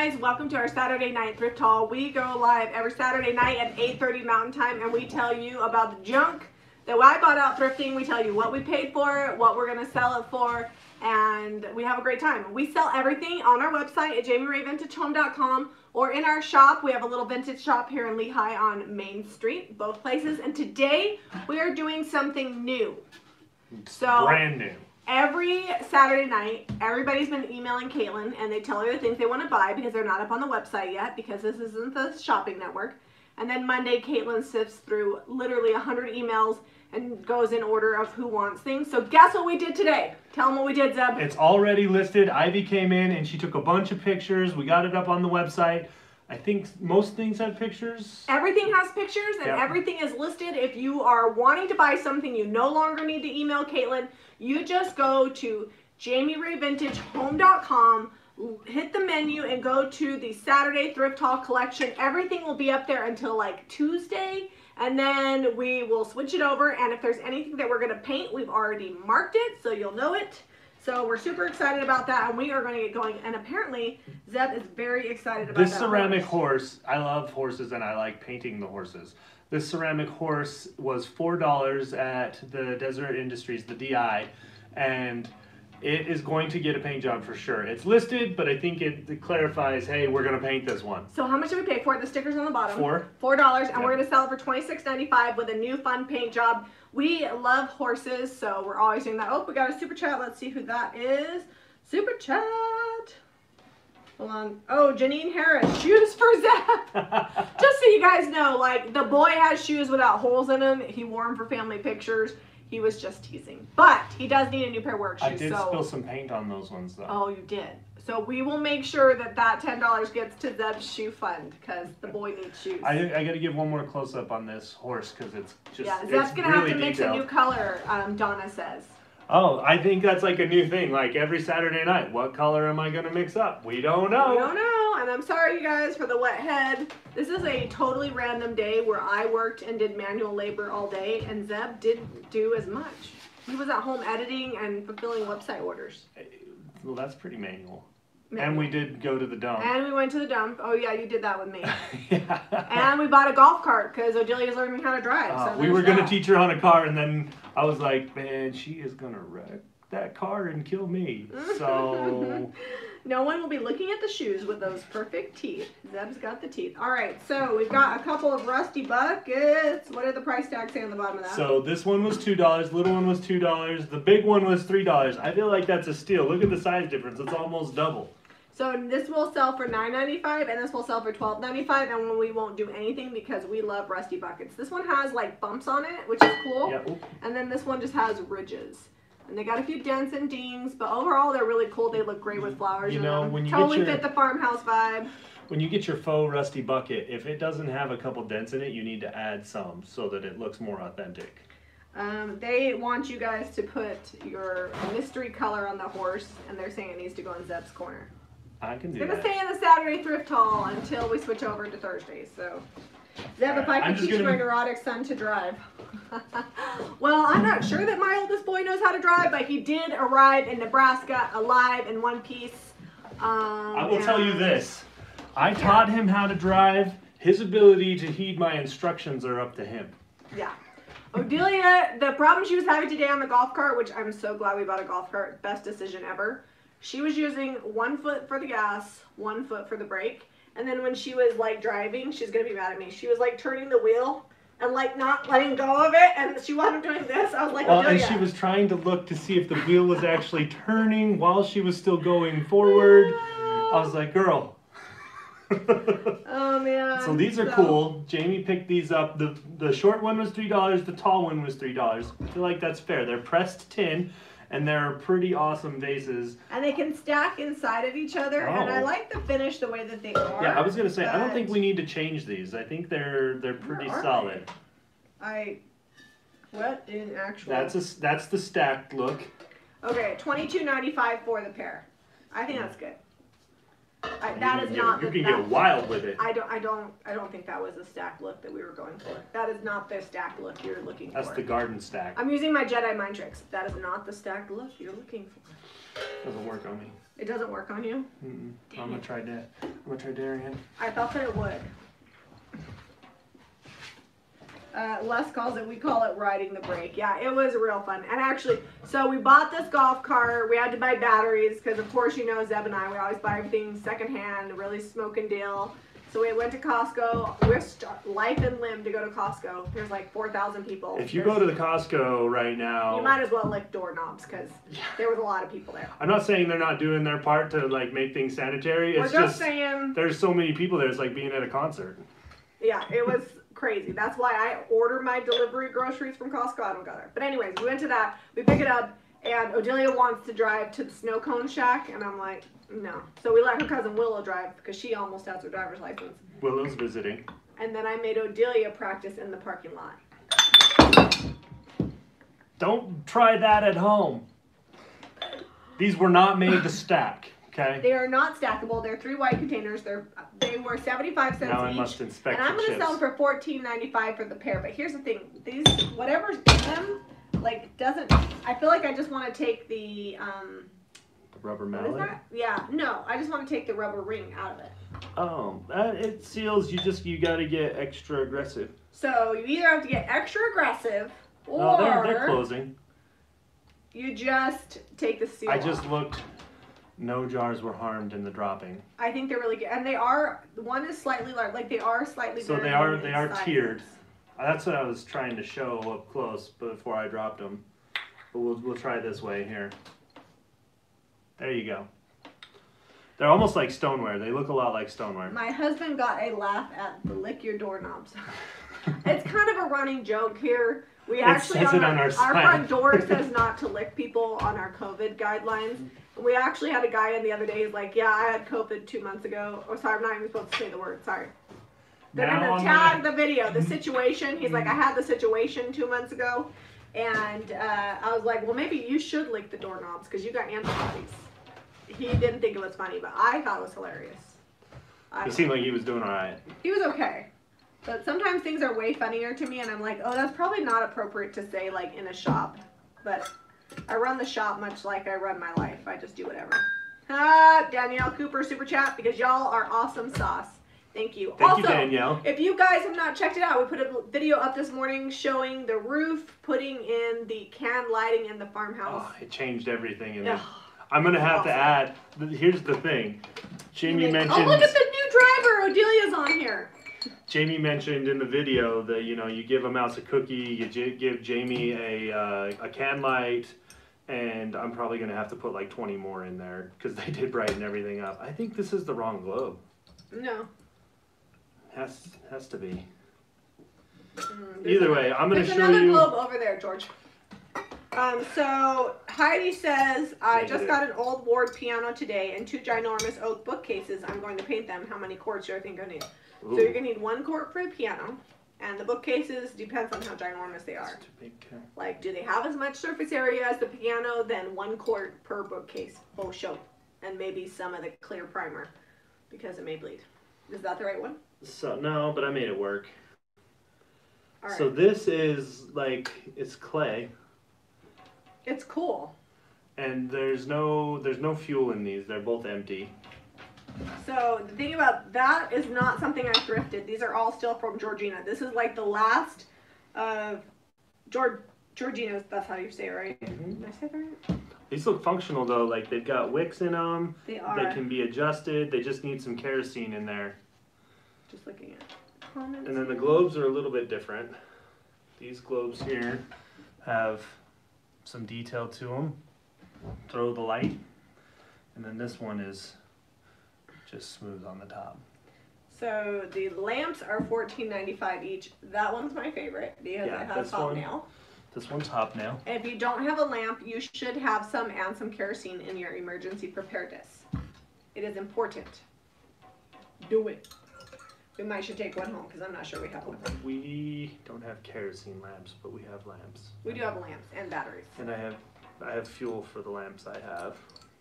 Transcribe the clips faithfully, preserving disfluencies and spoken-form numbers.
guys, welcome to our Saturday night thrift haul. We go live every Saturday night at eight thirty Mountain Time, and we tell you about the junk that I bought out thrifting. We tell you what we paid for it, what we're going to sell it for, and we have a great time. We sell everything on our website at jamie ray vintage home dot com or in our shop. We have a little vintage shop here in Lehigh on Main Street, both places. And today we are doing something new. So brand new. Every Saturday night, everybody's been emailing Caitlin, and they tell her the things they want to buy because they're not up on the website yet, because this isn't the shopping network. And then Monday, Caitlin sifts through literally one hundred emails and goes in order of who wants things. So guess what we did today? Tell them what we did, Zeb. It's already listed. Ivy came in and she took a bunch of pictures. We got it up on the website. I think most things have pictures. Everything has pictures, and yep. everything is listed. If you are wanting to buy something, you no longer need to email Caitlin. You just go to jamie ray vintage home dot com, hit the menu, and go to the Saturday Thrift Haul collection. Everything will be up there until like Tuesday, and then we will switch it over. And if there's anything that we're going to paint, we've already marked it, so you'll know it. So we're super excited about that, and we are going to get going. And apparently, Zeb is very excited about this that ceramic horse. horse. I love horses, and I like painting the horses. This ceramic horse was four dollars at the Deseret Industries, the D I, and it is going to get a paint job for sure. It's listed, but I think it, it clarifies, hey, we're going to paint this one. So how much did we pay for it? The stickers on the bottom. Four. Four dollars, and Yep. we're going to sell it for twenty-six ninety-five with a new fun paint job. We love horses, so we're always doing that. Oh, we got a super chat. Let's see who that is. Super chat. Hold on. Oh, Janine Harris. Shoes for Zeb. Just so you guys know, like, the boy has shoes without holes in them. He wore them for family pictures. He was just teasing. But he does need a new pair of work shoes. I did so... spill some paint on those ones, though. Oh, you did. So we will make sure that that ten dollars gets to Zeb's shoe fund, because the boy needs shoes. I, I got to give one more close-up on this horse, because it's just, yeah, it's Zeb's going to really have to mix detailed. a new color, um, Donna says. Oh, I think that's like a new thing. Like every Saturday night, what color am I going to mix up? We don't know. We don't know, and I'm sorry, you guys, for the wet head. This is a totally random day where I worked and did manual labor all day, and Zeb didn't do as much. He was at home editing and fulfilling website orders. Well, that's pretty manual. Manual. And we did go to the dump. And we went to the dump. Oh, yeah, you did that with me. yeah. And we bought a golf cart because Odelia's learning how to drive. Uh, so we were going to that. teach her on a car, and then I was like, man, she is going to wreck that car and kill me. So... No one will be looking at the shoes with those perfect teeth. Zeb's got the teeth. All right, so we've got a couple of rusty buckets. What did the price tag say on the bottom of that? So this one was two dollars, little one was two dollars, the big one was three dollars. I feel like that's a steal. Look at the size difference. It's almost double. So this will sell for nine ninety-five, and this will sell for twelve ninety-five, and we won't do anything because we love rusty buckets. This one has like bumps on it, which is cool. Yeah. And then this one just has ridges. And they got a few dents and dings, but overall they're really cool. They look great with flowers You in know, them. when you totally get your, fit the farmhouse vibe. When you get your faux rusty bucket, if it doesn't have a couple dents in it, you need to add some so that it looks more authentic. Um, they want you guys to put your mystery color on the horse, and they're saying it needs to go in Zeb's corner. I can do It's going to that. stay in the Saturday thrift haul until we switch over to Thursdays. So, Zeb, if I I'm could just teach gonna- my neurotic son to drive. Well, I'm not sure that my oldest boy knows how to drive, but he did arrive in Nebraska alive in one piece. Um, I will tell you and- this. I taught him how to drive. His ability to heed my instructions are up to him. Yeah. Odelia, the problem she was having today on the golf cart, which I'm so glad we bought a golf cart, best decision ever. She was using one foot for the gas, one foot for the brake. And then when she was like driving, she's going to be mad at me. She was like turning the wheel and like not letting go of it. And she wasn't doing this. I was like, Well, Odelia. and she was trying to look to see if the wheel was actually turning while she was still going forward. I was like, girl. Oh, man. So these are So- cool. Jamie picked these up. The the short one was three dollars. The tall one was three dollars. I feel like that's fair. They're pressed tin, and they're pretty awesome vases. And they can stack inside of each other. And I Oh. like the finish the way that they are. Yeah, I was gonna say I don't think but we need to change these. I think they're they're pretty Where are solid. I, what in actual? That's a that's the stacked look. Okay, twenty-two ninety-five for the pair. I think that's good. I, that you is can not. Get, the, you can that, get wild with it. I don't. I don't. I don't think that was the stack look that we were going for. That is not the stack look you're looking That's for. the garden stack. I'm using my Jedi mind tricks. That is not the stack look you're looking for. Doesn't work on me. It doesn't work on you? Mm-mm. I'm gonna try that. I'm gonna try Darien. I thought that it would. Uh, Les calls it, we call it riding the brake. Yeah, it was real fun. And actually, so we bought this golf cart. We had to buy batteries because, of course, you know, Zeb and I, we always buy everything secondhand, really smoking deal. So we went to Costco, risked life and limb to go to Costco. There's like four thousand people. If you There's, go to the Costco right now, you might as well lick doorknobs because yeah. there was a lot of people there. I'm not saying they're not doing their part to like make things sanitary. It's We're just, just saying. There's so many people there. It's like being at a concert. Yeah, it was crazy. That's why I order my delivery groceries from Costco. I don't go there. But anyways, we went to that. We pick it up, and Odelia wants to drive to the snow cone shack, and I'm like, no. So we let her cousin Willow drive because she almost has her driver's license. Willow's visiting. And then I made Odelia practice in the parking lot. Don't try that at home. These were not made to stack, okay? They are not stackable. They're three white containers. They're they were seventy-five cents Now I each. must inspect And I'm the going to chips. sell them for fourteen ninety-five for the pair. But here's the thing. These, whatever's in them, like, doesn't, I feel like I just want to take the, um, The rubber what is mallet? that? Yeah, no, I just want to take the rubber ring out of it. Oh, uh, it seals. You just, you gotta get extra aggressive. So you either have to get extra aggressive, or Oh, they're, they're closing. you just take the seal I just off. looked. No jars were harmed in the dropping. I think they're really good. And they are, one is slightly large, like they are slightly So they bigger are than they are inside. tiered. Uh, That's what I was trying to show up close before I dropped them. But we'll we'll try this way here. There you go. They're almost like stoneware. They look a lot like stoneware. My husband got a laugh at the lick your doorknobs. It's kind of a running joke here. We actually says on it our, on our our sign. front door says not to lick people on our COVID guidelines. And we actually had a guy in the other day who's like, yeah, I had COVID two months ago. Oh, sorry, I'm not even supposed to say the word. Sorry. They're Now gonna on tag the- the video, the situation. He's like, I had the situation two months ago, and uh, I was like, well, maybe you should lick the doorknobs because you got antibodies. He didn't think it was funny, but I thought it was hilarious. I, It seemed like he was doing all right. he was okay. But sometimes things are way funnier to me, and I'm like, oh, that's probably not appropriate to say, like, in a shop. But I run the shop much like I run my life. I just do whatever. Ah, Danielle Cooper, super chat, because y'all are awesome sauce. Thank you. Thank also, you, Danielle. if you guys have not checked it out, we put a video up this morning showing the roof, putting in the can lighting in the farmhouse. Oh, it changed everything. In Ugh. it. I'm gonna have Awesome. to add. Here's the thing. Jamie Oh, mentioned. look at the new driver. Odelia's on here. Jamie mentioned in the video that you know you give a mouse a cookie, you j- give Jamie a uh, a can light, and I'm probably gonna have to put like twenty more in there because they did brighten everything up. I think this is the wrong globe. No. Has has to be. Mm, there's Either another- way, I'm gonna There's show another you. globe over there, George. Um, so Heidi says, I just Negative. got an old Ward piano today and two ginormous oak bookcases. I'm going to paint them. How many quarts do I think I need? So you're Ooh, gonna need one quart for the piano, and the bookcases depends on how ginormous they are. it's too big, uh, Like, do they have as much surface area as the piano? Then one quart per bookcase will show, and maybe some of the clear primer because it may bleed. Is that the right one? So no, but I made it work. All right. So this is like it's clay, It's cool. and there's no there's no fuel in these. They're both empty. So the thing about that is not something I thrifted. These are all still from Georgina. This is like the last of Georg Georgina's. That's how you say it, right? Mhm. Did I say that right? These look functional though. Like they've got wicks in them. They are. They can be adjusted. They just need some kerosene in there. Just looking at comments. And then the globes are a little bit different. These globes here have some detail to them. Throw the light. And then this one is just smooth on the top. So the lamps are fourteen ninety-five each. That one's my favorite because Yeah, it has this hot one. nail. This one's hobnail. And if you don't have a lamp, you should have some and some kerosene in your emergency preparedness. It is important. Do it. We might should take one home because I'm not sure we have one. We don't have kerosene lamps, but we have lamps. We do have lamps and batteries. And I have I have fuel for the lamps I have.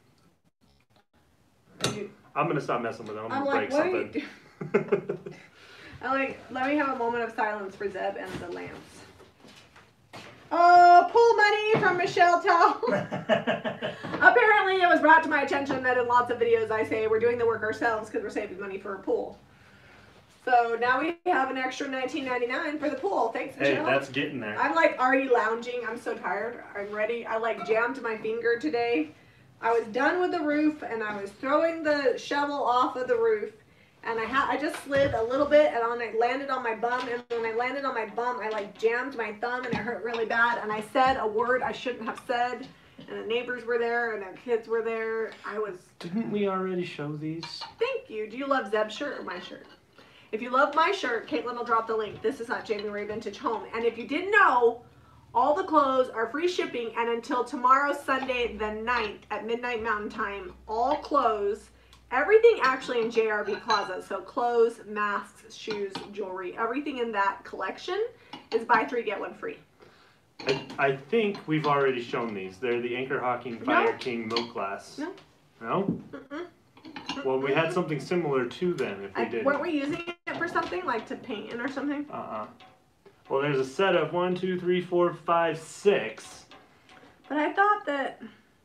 And you- I'm gonna stop messing with them. I'm, I'm gonna like, break what are you something. doing? I'm like, let me have a moment of silence for Zeb and the lamps. Oh, pool money from Michelle Tell. Apparently, it was brought to my attention that in lots of videos I say we're doing the work ourselves because we're saving money for a pool. So now we have an extra nineteen ninety-nine for the pool. Thanks, Michelle. Hey, that's getting there. I'm like already lounging. I'm so tired. I'm ready. I like jammed my finger today. I was done with the roof and I was throwing the shovel off of the roof. And I had I just slid a little bit and on it landed on my bum, and when I landed on my bum I like jammed my thumb and it hurt really bad, and I said a word I shouldn't have said, and the neighbors were there and their kids were there. I was Didn't we already show these? Thank you. Do you love Zeb's shirt or my shirt? If you love my shirt, Caitlin will drop the link. This is at Jamie Ray Vintage Home. And if you didn't know, all the clothes are free shipping, and until tomorrow, Sunday the ninth at midnight Mountain Time, all clothes, everything actually in J R B Plaza, so clothes, masks, shoes, jewelry, everything in that collection is buy three, get one free. I, I think we've already shown these. They're the Anchor Hawking Fire No. King milk glass. No. No? Mm-mm. Well, we had something similar to them if we I, did. weren't we using it for something, like to paint in or something? Uh-uh. Well, there's a set of one, two, three, four, five, six. But I thought that,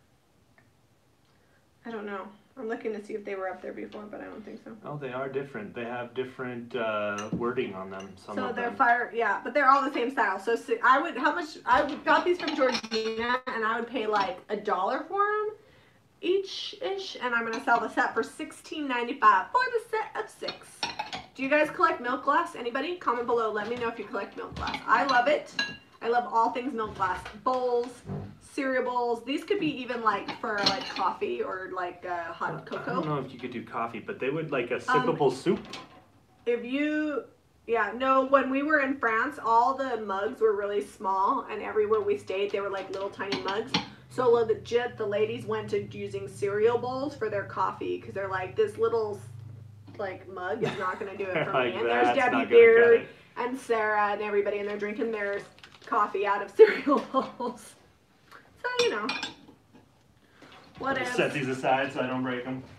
I don't know. I'm looking to see if they were up there before, but I don't think so. Oh, they are different. They have different uh, wording on them. Some So of they're them. fire, yeah, but they're all the same style. So, so I would, how much, I would- got these from Georgina, and I would pay like a dollar for them each-ish, and I'm going to sell the set for sixteen ninety-five for the set of six. Do you guys collect milk glass? Anybody? Comment below. Let me know if you collect milk glass. I love it. I love all things milk glass. Bowls, cereal bowls. These could be even like for like coffee or like uh, hot I don't cocoa. know if you could do coffee, but they would like a sippable soup. If you, yeah, no, when we were in France, all the mugs were really small, and everywhere we stayed, they were like little tiny mugs. So legit, the ladies went to using cereal bowls for their coffee because they're like, this little like mug is not going to do it for Like me. And there's that's Debbie not gonna Beard cut it. and Sarah and everybody, and they're drinking their coffee out of cereal bowls. So, you know, what Just if? set these aside so I don't break them.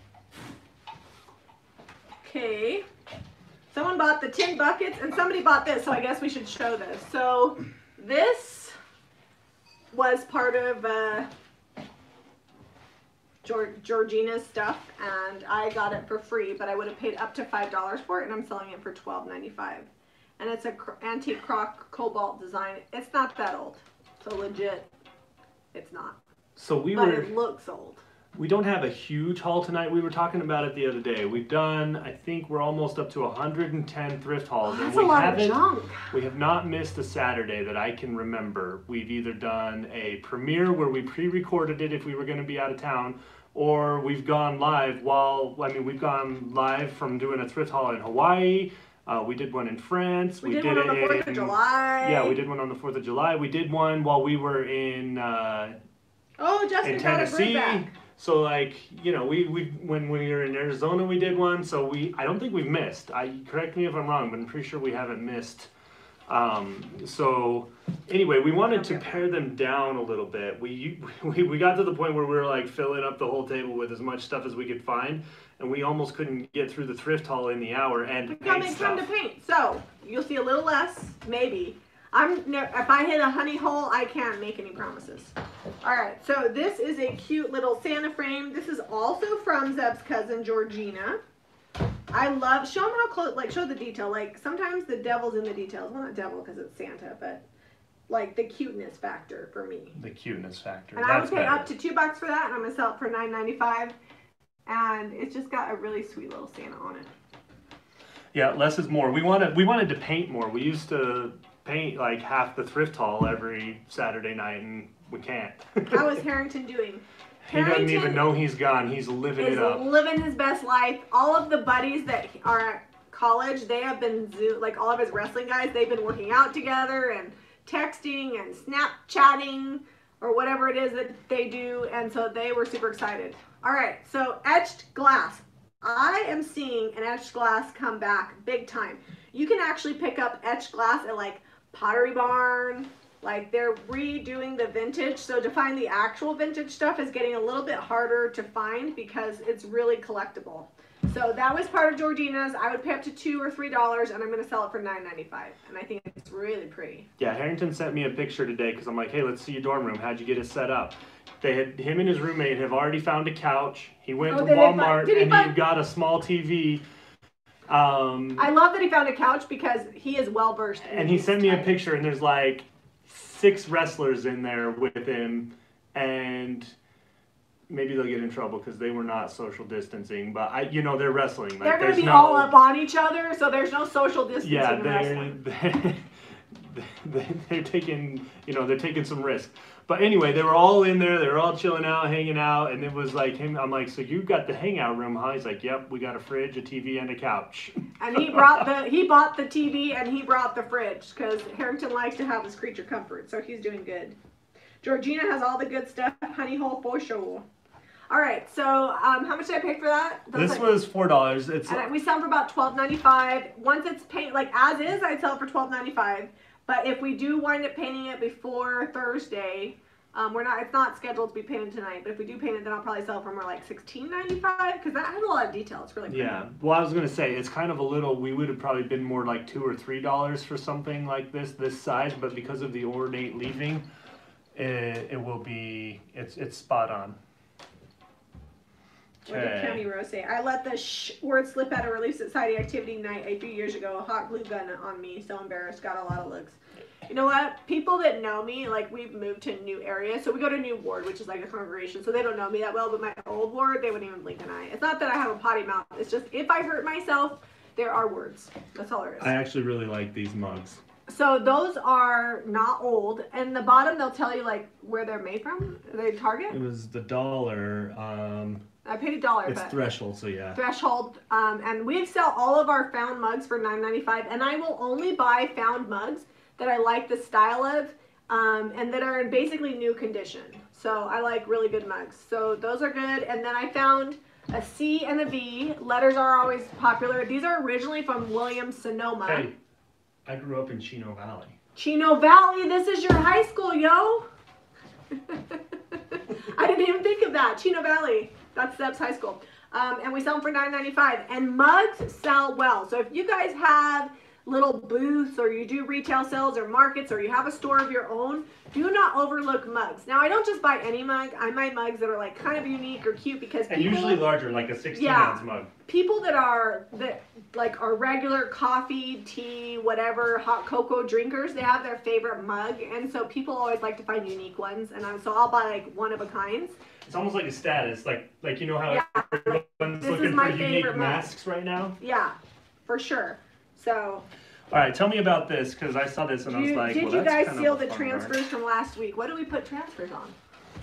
Okay. Someone bought the tin buckets, and somebody bought this, so I guess we should show this. So this was part of uh, Georg Georgina's stuff, and I got it for free, but I would have paid up to five dollars for it, and I'm selling it for twelve ninety-five. And it's a cr antique croc cobalt design. It's not that old, so legit, it's not. So we But were. it looks old. We don't have a huge haul tonight. We were talking about it the other day. We've done, I think we're almost up to one hundred ten thrift hauls. That's and a we lot of haven't, junk. we have not missed a Saturday that I can remember. We've either done a premiere where we pre-recorded it if we were going to be out of town, or we've gone live while, I mean, we've gone live from doing a thrift haul in Hawaii. Uh, we did one in France. We, did, one on the it fourth of in- July. Yeah, we did one on the fourth of July. We did one while we were in... Uh, Oh, Justin in got a Tennessee. back. So like, you know, we, we when we were in Arizona we did one, so we I don't think we've missed. I correct me if I'm wrong, but I'm pretty sure we haven't missed. Um, so anyway, we wanted to pare them down a little bit. We, we we got to the point where we were like filling up the whole table with as much stuff as we could find, and we almost couldn't get through the thrift haul in the hour and We paint gotta make time stuff. to paint. So you'll see a little less, maybe. I'm ne if I hit a honey hole, I can't make any promises. All right, so this is a cute little Santa frame. This is also from Zeb's cousin Georgina. I love. Show them how close. Like show the detail. Like sometimes the devil's in the details. Well, not devil because it's Santa, but like the cuteness factor for me. The cuteness factor. And I would That's pay better. up to two bucks for that, and I'm gonna sell it for nine ninety-five. And it's just got a really sweet little Santa on it. Yeah, less is more. We wanted we wanted to paint more. We used to paint like half the thrift haul every Saturday night, and we can't. How is Harrington doing? He doesn't even Harrington know he's gone. He's living is it up. living his best life. All of the buddies that are at college, they have been Zoom, like all of his wrestling guys, they've been working out together and texting and Snapchatting or whatever it is that they do, and so they were super excited. All right, so etched glass. I am seeing an etched glass come back big time. You can actually pick up etched glass at like Pottery Barn. Like they're redoing the vintage, so to find the actual vintage stuff is getting a little bit harder to find because it's really collectible. So that was part of Georgina's. I would pay up to two or three dollars, and I'm gonna sell it for nine ninety-five. And I think it's really pretty. Yeah, Harrington sent me a picture today because I'm like, hey, let's see your dorm room. How'd you get it set up? They had him and his roommate have already found a couch. He went Oh, to did they find- Walmart did he and he find- got a small T V. Um, I love that he found a couch because he is well versed. in and he these sent me a types. picture, and there's like six wrestlers in there with him, and maybe they'll get in trouble because they were not social distancing. But I, you know, they're wrestling. Like, They're gonna there's be no, all up on each other, so there's no social distancing Yeah, in they're, wrestling. they're they're taking, you know, they're taking some risk. But anyway, they were all in there. They were all chilling out, hanging out, and it was like him. I'm like, so you got the hangout room, huh? He's like, yep, we got a fridge, a T V, and a couch. And he brought the he bought the T V and he brought the fridge because Harrington likes to have his creature comfort, so he's doing good. Georgina has all the good stuff, honey hole for sure. All right, so um, how much did I pay for that? Those This like- was four dollars. It's And we sell them for about twelve ninety-five. Once it's paint like as is, I'd sell it for twelve ninety-five. But if we do wind up painting it before Thursday, um, we're not. It's not scheduled to be painted tonight. But if we do paint it, then I'll probably sell it for more like sixteen ninety-five because that has a lot of detail. It's really pretty. yeah. Well, I was gonna say it's kind of a little. We would have probably been more like two or three dollars for something like this, this size. But because of the ornate leaving, it, it will be. It's it's spot on. What did County Rose say? I let the sh word slip at a Relief Society activity night a few years ago. A hot glue gun on me. So embarrassed. Got a lot of looks. You know what? People that know me, like we've moved to a new area. So we go to a new ward, which is like a congregation. So they don't know me that well. But my old ward, they wouldn't even blink an eye. It's not that I have a potty mouth. It's just if I hurt myself, there are words. That's all there is. I actually really like these mugs. So those are not old. And the bottom, they'll tell you like where they're made from. Are they Target? It was the dollar. Um, I paid a dollar. it's but threshold, so yeah. Threshold. Um, and we sell all of our found mugs for nine ninety-five. And I will only buy found mugs that I like the style of um, and that are in basically new condition. So I like really good mugs. So those are good. And then I found a C and a V. Letters are always popular. These are originally from Williams Sonoma. Hey, I grew up in Chino Valley. Chino Valley, this is your high school, yo. I didn't even think of that. Chino Valley, that's Zeb's high school. Um, and we sell them for nine ninety-five. And mugs sell well. So if you guys have little booths or you do retail sales or markets or you have a store of your own, do not overlook mugs. Now I don't just buy any mug. I buy mugs that are like kind of unique or cute because And people, usually larger, like a sixteen Yeah. ounce mug. people that are that like are regular coffee, tea, whatever, hot cocoa drinkers, they have their favorite mug, and so people always like to find unique ones. And I'm, so I'll buy like one of a kind. It's almost like a status, like like you know how Yeah. everyone's This is looking my for unique favorite mug. masks right now. Yeah, for sure. So All right, tell me about this because I saw this and I was you, like, did well, you that's guys kind seal of a the fun transfers art. from last week? What did we put transfers on?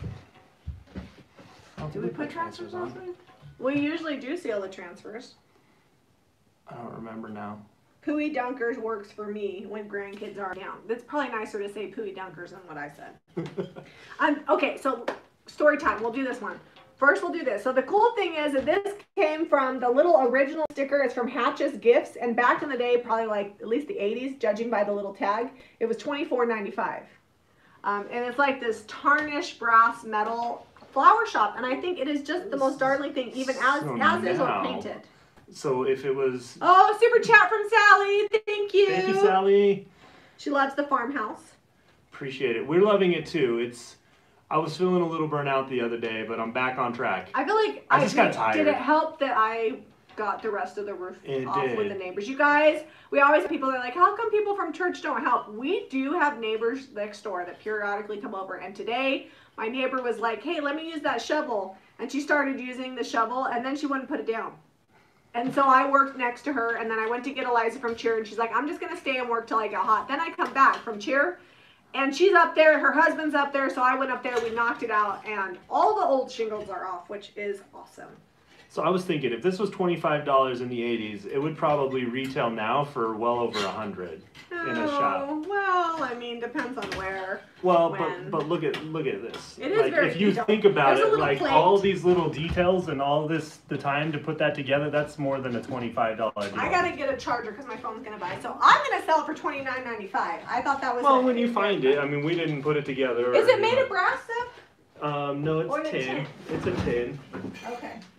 Oh, Did we put transfers on? last week? We usually do seal the transfers. I don't remember now. Pooey Dunkers works for me when grandkids are down. That's probably nicer to say Pooey Dunkers than what I said. um, okay, so story time. We'll do this one. First, we'll do this. So the cool thing is that this came from the little original sticker. It's from Hatch's Gifts. And back in the day, probably like at least the eighties, judging by the little tag, it was twenty-four ninety-five. Um, and it's like this tarnished brass metal flower shop. And I think it is just the most darling thing, even as, So as is or now- painted. So if it was, Oh, super chat from Sally. Thank you. thank you, Sally. She loves the farmhouse. Appreciate it. We're loving it too. It's. I was feeling a little burnout the other day, but I'm back on track. I feel like I just got did, tired. Did it help that I got the rest of the roof It off did. with the neighbors? You guys, we always have people that are like, how come people from church don't help? We do have neighbors next door that periodically come over. And today, my neighbor was like, hey, let me use that shovel. And she started using the shovel, and then she wouldn't put it down. And so I worked next to her, and then I went to get Eliza from cheer, and she's like, I'm just going to stay and work till I get hot. Then I come back from cheer, and she's up there, her husband's up there, so I went up there, we knocked it out, and all the old shingles are off, which is awesome. So I was thinking, if this was twenty-five dollars in the eighties, it would probably retail now for well over a hundred in a shop. Oh, well, I mean, depends on where. Well, when. but but look at look at this. It is like very if you detailed. think about There's a it, little like plate. all these little details and all this the time to put that together, that's more than a twenty-five dollar deal. I gotta get a charger because my phone's gonna die, so I'm gonna sell it for twenty-nine ninety-five. I thought that was. Well, a- when you find it, I mean, we didn't put it together. Is or it made anything. of brass stuff? Um, no, Or it's the tin. tin? It's a tin. Okay.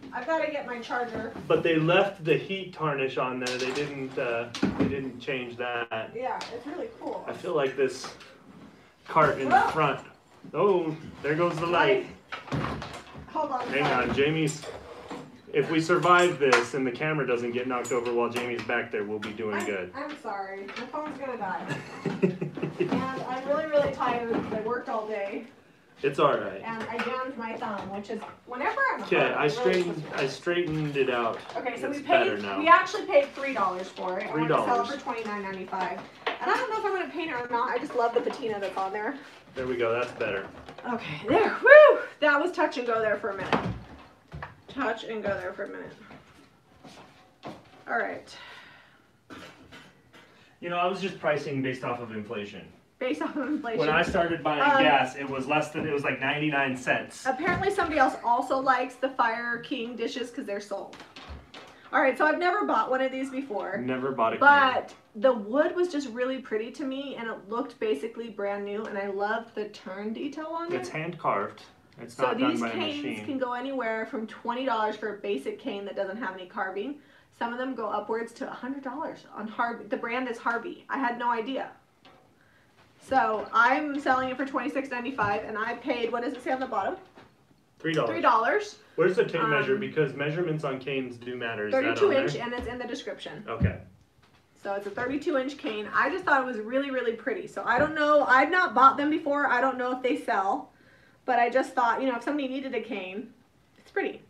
I've got to get my charger. But they left the heat tarnish on there. They didn't. Uh, they didn't change that. Yeah, it's really cool. I feel like this cart in Whoa. the front. Oh, there goes the light. Hold on. Hang sorry. on, Jamie's. If we survive this and the camera doesn't get knocked over while Jamie's back there, we'll be doing I'm, good. I'm sorry. My phone's gonna die. And I'm really, really tired because I worked all day. It's all right. And I jammed my thumb, which is whenever I'm Okay, hurt, I really straightened. supposed I straightened it out. to- Okay, so It's we better paid. now. We actually paid three dollars for it. I Three want to sell it dollars. for twenty nine ninety five. And I don't know if I'm gonna paint it or not. I just love the patina that's on there. There we go. That's better. Okay, there. Woo! That was touch and go there for a minute. Touch and go there for a minute. All right. You know, I was just pricing based off of inflation. Based off of inflation. When I started buying Um, gas, it was less than. It was like ninety-nine cents. Apparently somebody else also likes the Fire King dishes because they're sold. All right, so I've never bought one of these before. Never bought a can. But the wood was just really pretty to me, and it looked basically brand new, and I loved the turn detail on It's it. hand carved. It's So not done these by a canes machine. can go anywhere from twenty dollars for a basic cane that doesn't have any carving. Some of them go upwards to one hundred dollars on Harvey. The brand is Harvey. I had no idea. So I'm selling it for twenty-six ninety-five, and I paid, what does it say on the bottom? Three dollars. three dollars. Where's the tape Um, measure? Because measurements on canes do matter. Is that thirty-two on inch, there? and it's in the description. Okay. So it's a thirty-two inch cane. I just thought it was really, really pretty. So I don't know. I've not bought them before. I don't know if they sell. But I just thought, you know, if somebody needed a cane, it's pretty.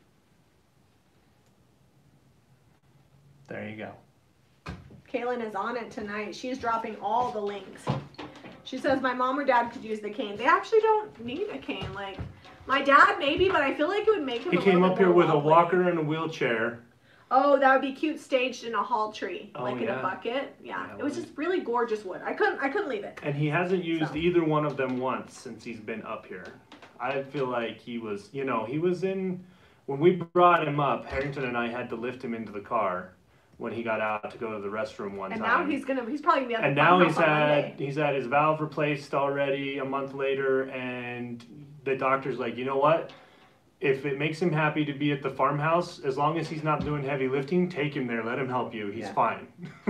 There you go. Kaylin is on it tonight. She's dropping all the links. She says my mom or dad could use the cane. They actually don't need a cane. Like, my dad maybe, but I feel like it would make him He a came little up bit here more with a wobbly. walker and a wheelchair. Oh, that would be cute staged in a hall tree, Oh, like in yeah. a bucket. Yeah, Yeah, it was well, just really gorgeous wood. I couldn't, I couldn't leave it. And he hasn't used So. either one of them once since he's been up here. I feel like he was, you know, he was in, when we brought him up, Harrington and I had to lift him into the car when he got out to go to the restroom one And time. now he's gonna, he's probably gonna be at the And now farmhouse he's on had Monday. he's had his valve replaced already a month later, and the doctor's like, you know what? If it makes him happy to be at the farmhouse, as long as he's not doing heavy lifting, take him there. Let him help you. He's Yeah. fine.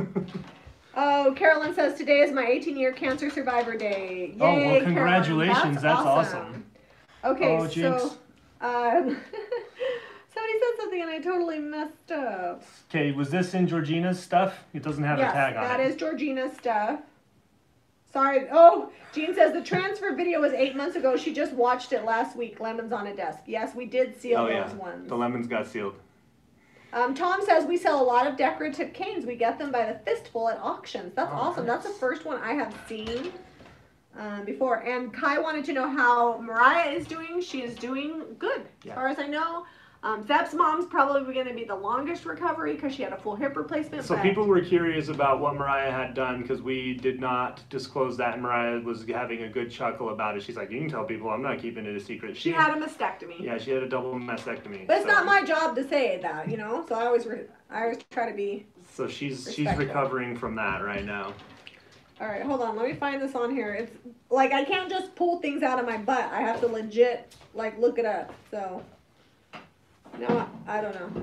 Oh, Carolyn says today is my eighteen year cancer survivor day. Yay, Oh, well, Carolyn. congratulations. That's awesome. Okay, Oh, jinx. so um, somebody said something and I totally messed up. Okay, was this in Georgina's stuff? It doesn't have Yes, a tag on that it. is Georgina's stuff. Sorry. Oh, Jean says the transfer video was eight months ago. She just watched it last week. Lemons on a desk. Yes, we did seal Oh those yeah, ones. the lemons got sealed. Um, Tom says we sell a lot of decorative canes. We get them by the fistful at auctions. That's Oh, awesome. nice. That's the first one I have seen um, before. And Kai wanted to know how Mariah is doing. She is doing good, Yeah. as far as I know. Um, Zep's mom's probably going to be the longest recovery because she had a full hip replacement. So but people were curious about what Mariah had done because we did not disclose that, and Mariah was having a good chuckle about it. She's like, you can tell people, I'm not keeping it a secret. she had a mastectomy. Yeah, she had a double mastectomy. But it's so, not my job to say that, you know. So I always, re- I always try to be. So she's she's respectful. recovering from that right now. All right, hold on. Let me find this on here. It's like I can't just pull things out of my butt. I have to legit like look it up. So no, I don't know.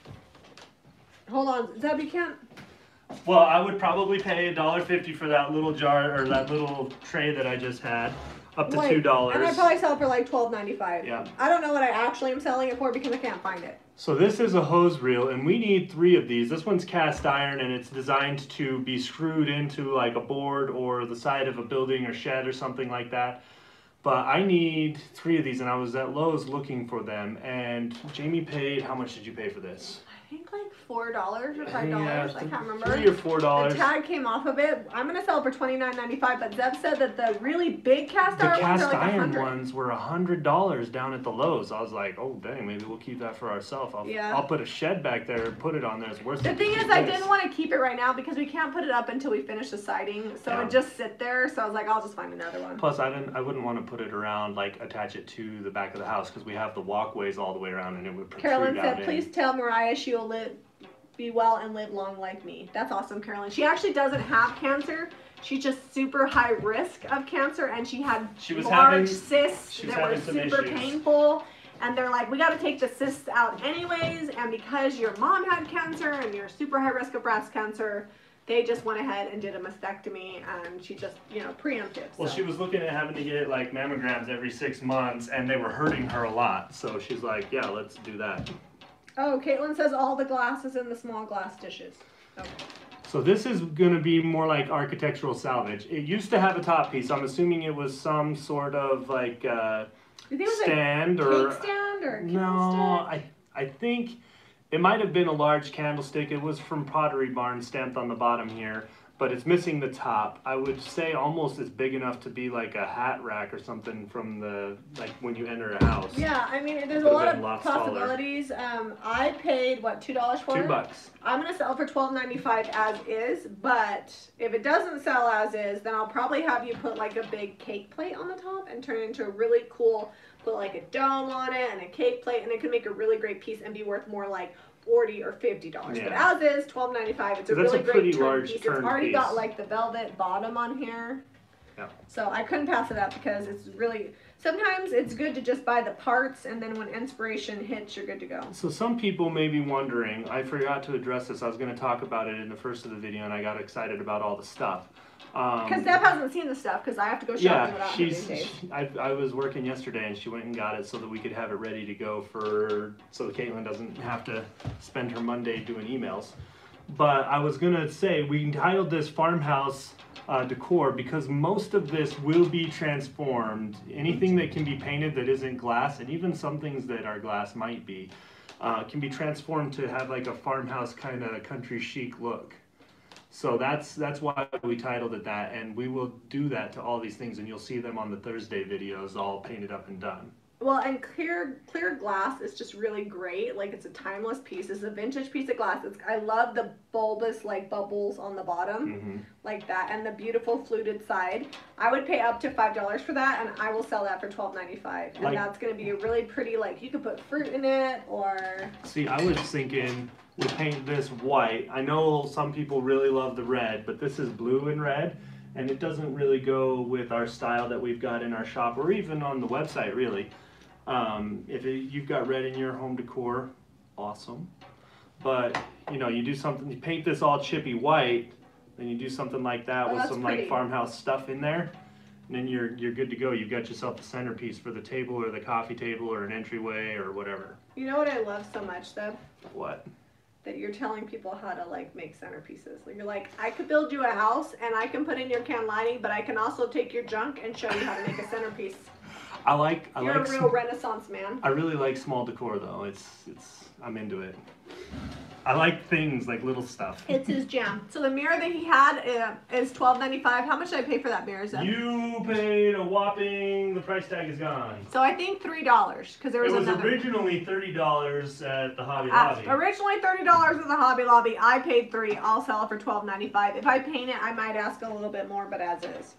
Hold on, Zeb, you can't. Well, I would probably pay a dollar fifty for that little jar or that little tray that I just had, up to Wait, two dollars. And I probably sell it for like twelve ninety five. Yeah. I don't know what I actually am selling it for because I can't find it. So this is a hose reel, and we need three of these. This one's cast iron, and it's designed to be screwed into like a board or the side of a building or shed or something like that. But I need three of these, and I was at Lowe's looking for them. And Jamie paid, how much did you pay for this? I think like four dollars or five dollars. I th- can't remember. Three or four dollars. The tag came off of it. I'm gonna sell it for twenty nine ninety five. But Zeb said that the really big cast The iron ones cast are like a iron hundred. ones were a hundred dollars down at the Lowe's. I was like, oh dang, maybe we'll keep that for ourselves. I'll, Yeah. I'll put a shed back there and put it on there. It's worth The it. thing is, I didn't want to keep it right now because we can't put it up until we finish the siding. So Yeah. it just sit there. So I was like, I'll just find another one. Plus, I didn't. I wouldn't want to put it around, like attach it to the back of the house because we have the walkways all the way around, and it would protrude Carolyn out said, in. please tell Mariah she will live, be well and live long like me. That's awesome, Carolyn. She actually doesn't have cancer. She's just super high risk of cancer, and she had She was large having- cysts she was that were having some super issues. painful. And they're like, we got to take the cysts out anyways. And because your mom had cancer and you're super high risk of breast cancer, they just went ahead and did a mastectomy, and she just, you know, preemptive. Well, so. she was looking at having to get like mammograms every six months, and they were hurting her a lot. So she's like, yeah, let's do that. Oh, Caitlin says all the glass is in the small glass dishes. Okay. So this is going to be more like architectural salvage. It used to have a top piece. I'm assuming it was some sort of like uh, You think it was stand a or cake stand or a no, I I think it might have been a large candlestick. It was from Pottery Barn, stamped on the bottom here, but it's missing the top. I would say almost it's big enough to be like a hat rack or something from the, like when you enter a house. Yeah, I mean, there's a Could've lot been of lots taller. possibilities. Um, I paid, what, two dollars for it? Two bucks. I'm going to sell for twelve ninety-five as is, but if it doesn't sell as is, then I'll probably have you put like a big cake plate on the top and turn it into a really cool, put like a dome on it and a cake plate, and it could make a really great piece and be worth more like forty or fifty dollars. Yeah. But as is, twelve ninety-five. It's a That's really a pretty great turn large piece. turn It's already piece. got like the velvet bottom on here. Yeah. So I couldn't pass it up because it's really, sometimes it's good to just buy the parts, and then when inspiration hits, you're good to go. So some people may be wondering, I forgot to address this. I was going to talk about it in the first of the video, and I got excited about all the stuff. Because Um, Deb hasn't seen the stuff because I have to go shopping yeah, without her she's. these days. She, I, I was working yesterday, and she went and got it so that we could have it ready to go for, so that Caitlin doesn't have to spend her Monday doing emails. But I was gonna say we entitled this farmhouse uh, decor because most of this will be transformed. Anything that can be painted that isn't glass, and even some things that are glass might be, uh, can be transformed to have like a farmhouse kind of country chic look. So that's that's why we titled it that, and we will do that to all these things, and you'll see them on the Thursday videos all painted up and done. Well, and clear clear glass is just really great. Like, it's a timeless piece. It's a vintage piece of glass. It's, I love the bulbous like bubbles on the bottom, Mm-hmm. like that, and the beautiful fluted side. I would pay up to five dollars for that, and I will sell that for twelve ninety-five. And Like- that's gonna be a really pretty, like, you could put fruit in it, or See, I was thinking we paint this white. I know some people really love the red, but this is blue and red, and it doesn't really go with our style that we've got in our shop, or even on the website, really. Um, if it, you've got red in your home decor, awesome. But, you know, you do something, you paint this all chippy white, then you do something like that Oh, with that's some pretty. like farmhouse stuff in there, and then you're you're good to go. You've got yourself a centerpiece for the table or the coffee table or an entryway or whatever. you know what I love so much, though? What? That you're telling people how to like make centerpieces. Like, you're like, I could build you a house and I can put in your can lighting, but I can also take your junk and show you how to make a centerpiece. I like I You're like a real sm- Renaissance man. I really like small decor though. It's it's I'm into it. I like things like little stuff. It's his jam. So the mirror that he had uh, is twelve ninety-five. How much did I pay for that mirror, Zeb? You paid a whopping. The price tag is gone. So I think three dollars because there It was, was another. originally thirty dollars at the Hobby Uh, Lobby. originally thirty dollars at the Hobby Lobby. I paid three. I'll sell it for twelve ninety-five. If I paint it, I might ask a little bit more, but as is.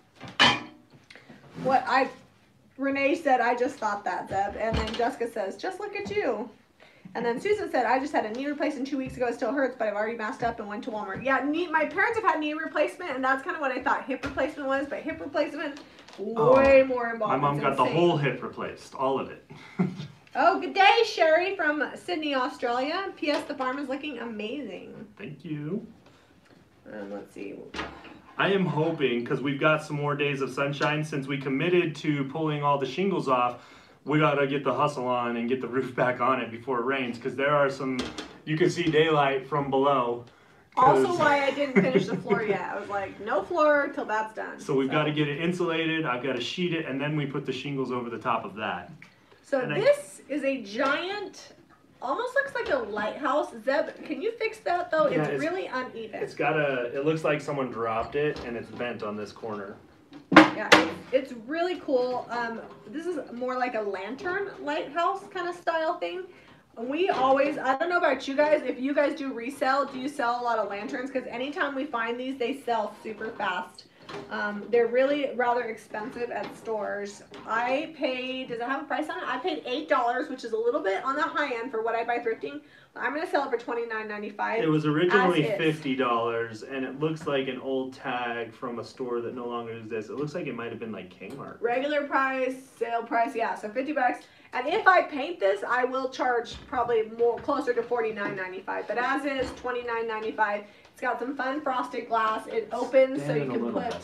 What I, Renee said, I just thought that, Zeb, and then Jessica says, just look at you. And then Susan said, I just had a knee replacement two weeks ago. It still hurts, but I've already masked up and went to Walmart. Yeah, knee, my parents have had knee replacement, and that's kind of what I thought hip replacement was, but hip replacement, way more involved. My mom It's got the insane. whole hip replaced, all of it. Oh, good day, Sherry from Sydney, Australia. P S. The farm is looking amazing. Thank you. Um, let's see. I am hoping, because we've got some more days of sunshine, since we committed to pulling all the shingles off, we gotta get the hustle on and get the roof back on it before it rains, because there are some, you can see daylight from below. 'cause- Also why I didn't finish the floor yet. I was like, no floor till that's done. So we've got to get it insulated, I've got to sheet it, and then we put the shingles over the top of that. So and I- this is a giant, almost looks like a lighthouse. Zeb, can you fix that though? Yeah, it's, it's- really uneven. It's got a, it looks like someone dropped it and it's bent on this corner. Yeah, it's, it's really cool. Um, this is more like a lantern lighthouse kind of style thing. We always, I don't know about you guys, if you guys do resell, do you sell a lot of lanterns? Because anytime we find these, they sell super fast. Um, they're really rather expensive at stores. I paid, does it have a price on it? I paid eight dollars, which is a little bit on the high end for what I buy thrifting. But I'm going to sell it for twenty-nine ninety-five. It was originally As is. fifty dollars and it looks like an old tag from a store that no longer exists. It looks like it might have been like Kmart. Regular price, sale price, yeah, so fifty bucks. And if I paint this, I will charge probably more closer to forty-nine ninety-five. But as is, twenty-nine ninety-five. It's got some fun frosted glass. It opens so you Standing a can little put. better.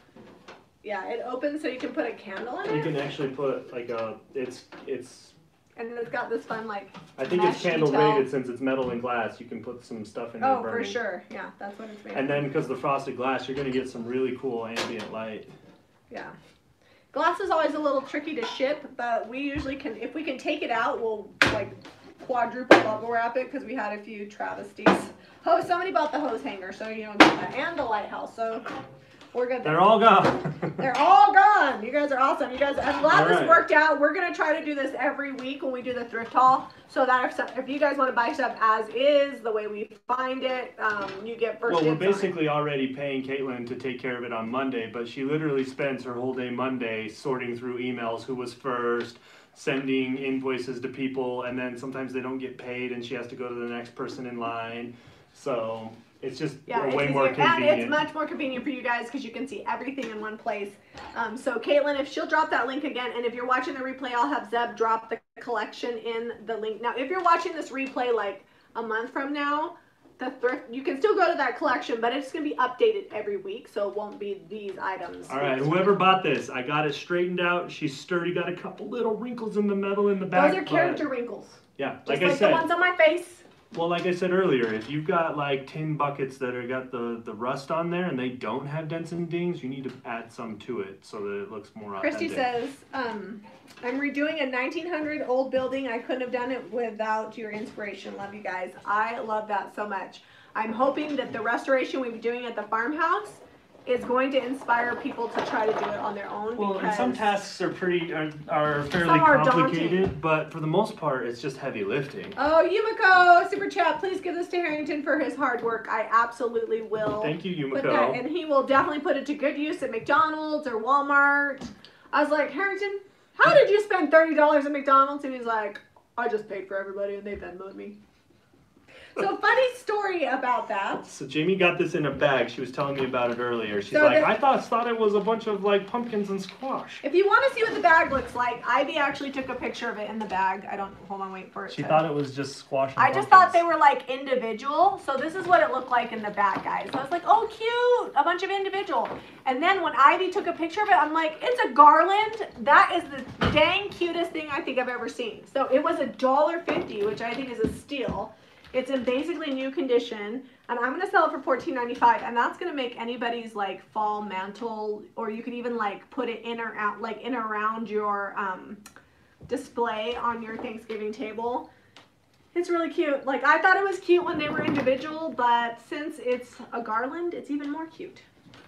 Yeah, it opens so you can put a candle in You it. can actually put like a. It's it's. And then it's got this fun like. I think mesh it's candle detail. rated since it's metal and glass. You can put some stuff in there Oh, burning. for sure. Yeah, that's what it's made. And of. then because the frosted glass, you're gonna get some really cool ambient light. Yeah. Glass is always a little tricky to ship, but we usually can, if we can take it out, we'll like quadruple bubble wrap it because we had a few travesties. Oh, somebody bought the hose hanger, so you don't get that, and the lighthouse, so we're good there. They're all gone. They're all gone. You guys are awesome. You guys, I'm glad All this right. worked out. We're gonna try to do this every week when we do the thrift haul, so that if some, if you guys want to buy stuff as is, the way we find it, um, you get first. Well, we're dibs on it. basically already paying Caitlin to take care of it on Monday, but she literally spends her whole day Monday sorting through emails, who was first, sending invoices to people, and then sometimes they don't get paid and she has to go to the next person in line. So it's just Yeah, it's way easier, more and convenient. it's much more convenient for you guys because you can see everything in one place. Um, so Caitlin, if she'll drop that link again, and if you're watching the replay, I'll have Zeb drop the collection in the link. Now, if you're watching this replay like a month from now, the thrift, you can still go to that collection, but it's going to be updated every week, so it won't be these items. All right, whoever bought this, I got it straightened out. She's sturdy, got a couple little wrinkles in the metal in the back. Those are but- character wrinkles, Yeah, just like like, I said. the ones on my face. Well, like I said earlier, if you've got like tin buckets that are got the, the rust on there and they don't have dents and dings, you need to add some to it so that it looks more authentic. Christy says, um, I'm redoing a nineteen hundred old building. I couldn't have done it without your inspiration. Love you guys. I love that so much. I'm hoping that the restoration we'll be doing at the farmhouse is going to inspire people to try to do it on their own. Well, because and some tasks are pretty are, are fairly Some are complicated, daunting. but for the most part, it's just heavy lifting. Oh, Yumiko, super chat. Please give this to Harrington for his hard work. I absolutely will. Thank you, Put that, Yumiko. and he will definitely put it to good use at McDonald's or Walmart. I was like, Harrington, how did you spend thirty dollars at McDonald's? And he's like, I just paid for everybody and they Venmoed me. So funny story about that. So Jamie got this in a bag. She was telling me about it earlier. She's So like, the- I thought thought it was a bunch of like pumpkins and squash. If you want to see what the bag looks like, Ivy actually took a picture of it in the bag. I don't, hold on, wait for it. She to- thought it was just squash. And I just thought they pumpkins. were like individual. So this is what it looked like in the bag, guys. So I was like, oh, cute, a bunch of individual. And then when Ivy took a picture of it, I'm like, it's a garland. That is the dang cutest thing I think I've ever seen. So it was a dollar fifty, which I think is a steal. It's in basically new condition, and I'm gonna sell it for fourteen ninety-five, and that's gonna make anybody's like fall mantle, or you could even like put it in or out, like in or around your um, display on your Thanksgiving table. It's really cute. Like, I thought it was cute when they were individual, but since it's a garland, it's even more cute.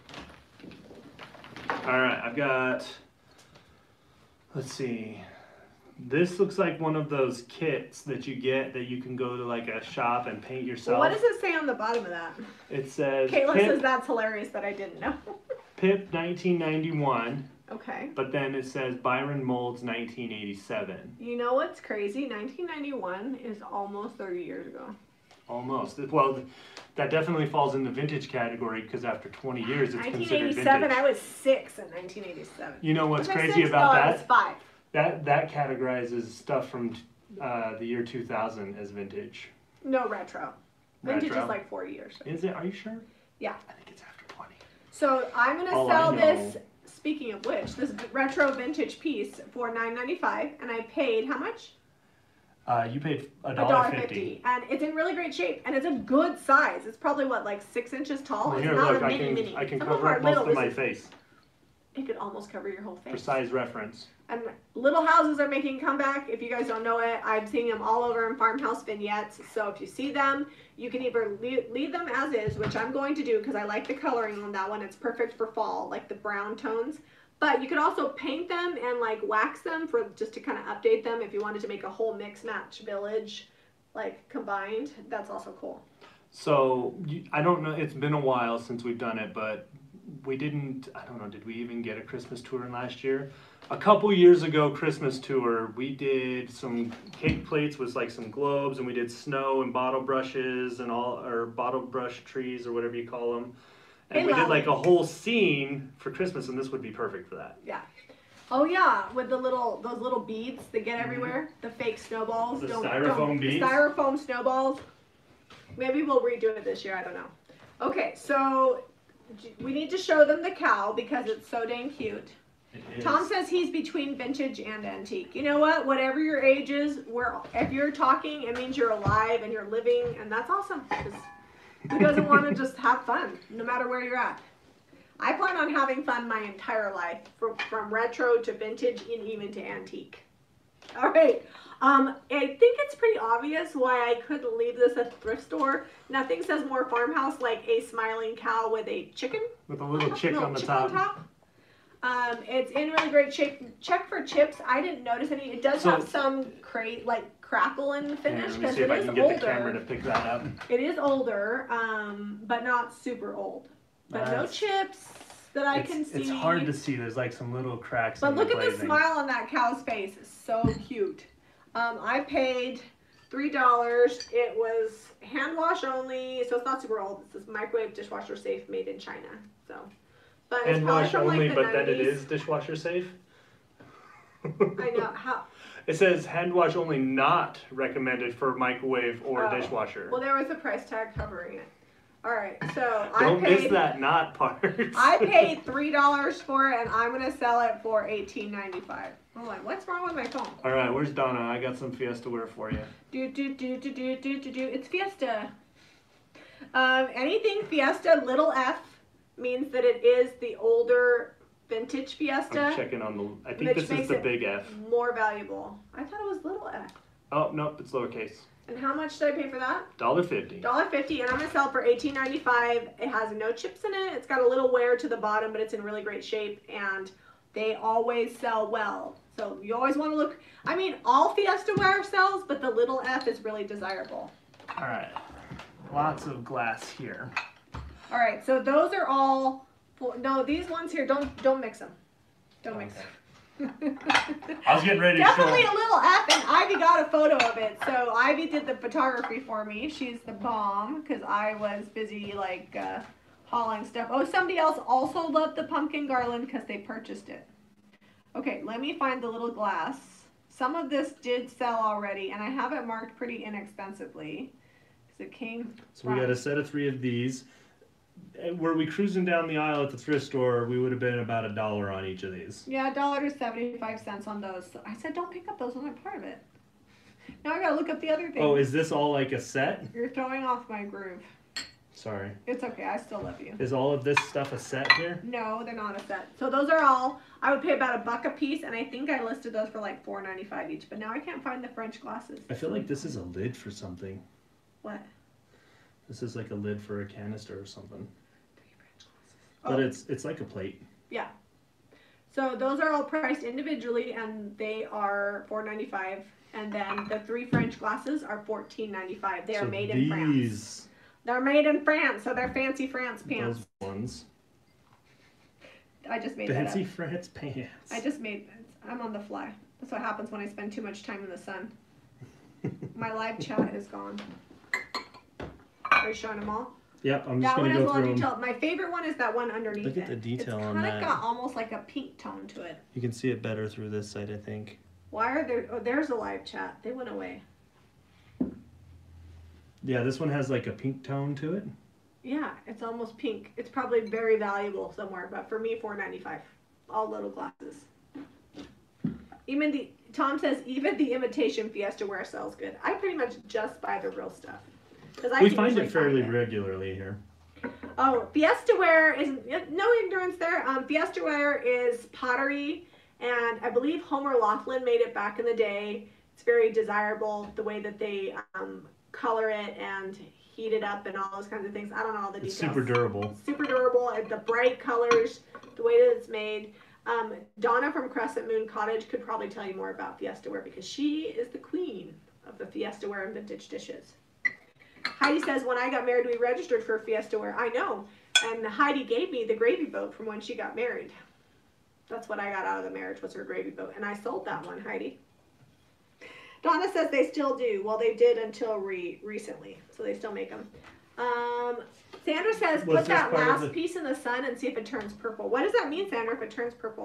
All right, I've got. Let's see. This looks like one of those kits that you get that you can go to like a shop and paint yourself. What does it say on the bottom of that? It says Caitlin Pip, says that's hilarious that I didn't know. Pip nineteen ninety-one, Okay. but then it says Byron Molds nineteen eighty-seven. You know what's crazy? nineteen ninety-one is almost thirty years ago. Almost. Well, that definitely falls in the vintage category because after twenty years it's nineteen considered eighty-seven, vintage. I was six in nineteen eighty-seven. You know what's Was I crazy six? about no, that? I was five. That that categorizes stuff from uh, the year two thousand as vintage. No, retro. Vintage Retro? is like forty years. Is it? Are you sure? Yeah. I think it's after twenty. So I'm gonna All sell I know- this. Speaking of which, this retro vintage piece for nine ninety-five, and I paid how much? Uh, you paid a A dollar dollar fifty. fifty, and it's in really great shape, and it's a good size. It's probably what, like six inches tall. Well, it's here, not look, a I mini can mini. I can Some cover are up most little. of my This is- face It could almost cover your whole face. for size reference. And little houses are making a comeback. If you guys don't know it, I'm seeing them all over in farmhouse vignettes. So if you see them, you can either leave, leave them as is, which I'm going to do because I like the coloring on that one. It's perfect for fall, like the brown tones. But you could also paint them and like wax them for just to kind of update them if you wanted to make a whole mix match village like combined. That's also cool. So you, I don't know. It's been a while since we've done it, but we didn't. I don't know. Did we even get a Christmas tour in last year? A couple years ago, Christmas tour, we did some cake plates with like some globes, and we did snow and bottle brushes and all, or bottle brush trees or whatever you call them. And Hey, we did Lolly. like a whole scene for Christmas, and this would be perfect for that. Yeah. Oh yeah, with the little those little beads that get everywhere, the fake snowballs. The don't, styrofoam don't, beads? The styrofoam snowballs. Maybe we'll redo it this year. I don't know. Okay, so we need to show them the cow because it's so dang cute. Tom says he's between vintage and antique. You know what? Whatever your age is, we're, if you're talking, it means you're alive and you're living, and that's awesome. Because who doesn't want to just have fun, no matter where you're at? I plan on having fun my entire life, from, from retro to vintage and even to antique. All right. Um, I think it's pretty obvious why I couldn't leave this at the thrift store. Nothing says more farmhouse like a smiling cow with a chicken. With a little chick little on the chick top. On top. Um, it's in really great shape. Check for chips. I didn't notice any. It does So, have some crate like crackle in the finish Let me because see if it I is can get older. the camera to pick that up. It is older, um, but not super old. But no That's- chips that I It's, can see. it's hard to see. There's like some little cracks. But in look the at the glazing. smile on that cow's face. It's so cute. Um, I paid three dollars. It was hand wash only, so it's not super old. It's this microwave dishwasher safe made in China. So, but it's Hand probably wash from only, like the but then it nineties. is dishwasher safe. I know how. It says hand wash only, not recommended for microwave or Oh. dishwasher. Well, there was a price tag covering it. All right, so Don't I paid. miss that not part. I paid three dollars for it, and I'm gonna sell it for eighteen ninety five. I'm like, what's wrong with my phone? All right, where's Donna? I got some Fiesta wear for you. Do do do do do do do do. It's Fiesta. Um, anything Fiesta little f means that it is the older vintage Fiesta. I'm checking on the. I think Which this is makes the it big F. More valuable. I thought it was little f. Oh nope, it's lowercase. And how much did I pay for that? Dollar fifty. Dollar fifty, and I'm gonna sell it for eighteen ninety five. It has no chips in it. It's got a little wear to the bottom, but it's in really great shape, and they always sell well. So you always want to look. I mean, all Fiesta wear sells, but the little f is really desirable. All right, lots of glass here. All right, so those are all. No, these ones here, don't don't mix them. Don't mix them. I was getting ready to Definitely show. a little F, and Ivy got a photo of it. So Ivy did the photography for me. She's the bomb because I was busy like uh, hauling stuff. Oh, somebody else also loved the pumpkin garland because they purchased it. Okay, let me find the little glass. Some of this did sell already, and I have it marked pretty inexpensively because it came. So we got a set of three of these. And were we cruising down the aisle at the thrift store, we would have been about a dollar on each of these. Yeah, a dollar to seventy-five cents on those. So I said, don't pick up those. I'm not part of it. Now I gotta look up the other thing. Oh, is this all like a set? You're throwing off my groove. Sorry. It's okay. I still love you. Is all of this stuff a set here? No, they're not a set. So those are all. I would pay about a buck a piece, and I think I listed those for like four ninety-five each. But now I can't find the French glasses. I feel like this is a lid for something. What? This is like a lid for a canister or something. Oh. But it's it's like a plate. Yeah. So those are all priced individually, and they are four ninety-five. And then the three French glasses are fourteen ninety-five. They are So made in France. these, They're made in France, so they're fancy France pants. those ones. I just made Fancy that up. France pants. I just made. I'm on the fly. That's what happens when I spend too much time in the sun. My live chat is gone. Are you showing them all? Yep, I'm just That one gonna has a go lot of through them. detail. My favorite one is that one underneath Look at it. the detail it's on kinda that. got almost like a pink tone to it. You can see it better through this side, I think. Why are there? Oh, there's a live chat. They went away. Yeah, this one has like a pink tone to it. Yeah, it's almost pink. It's probably very valuable somewhere, but for me, four ninety-five. All little glasses. Even the Tom says even the imitation Fiesta wear sells good. I pretty much just buy the real stuff. I We can find usually it fairly find it. regularly here. Oh, Fiesta ware is no ignorance there. Um, Fiesta ware is pottery, and I believe Homer Laughlin made it back in the day. It's very desirable the way that they um, color it and heat it up and all those kinds of things. I don't know all the It's details. super durable. Super durable, and the bright colors, the way that it's made. Um, Donna from Crescent Moon Cottage could probably tell you more about Fiesta ware because she is the queen of the Fiesta ware and vintage dishes. Heidi says, when I got married, we registered for Fiesta ware. I know. And Heidi gave me the gravy boat from when she got married. That's what I got out of the marriage, was her gravy boat. And I sold that one, Heidi. Donna says they still do. Well, they did until re recently. So they still make them. Um, Sandra says, Was put this that part of last the- piece in the sun and see if it turns purple. What does that mean, Sandra, if it turns purple?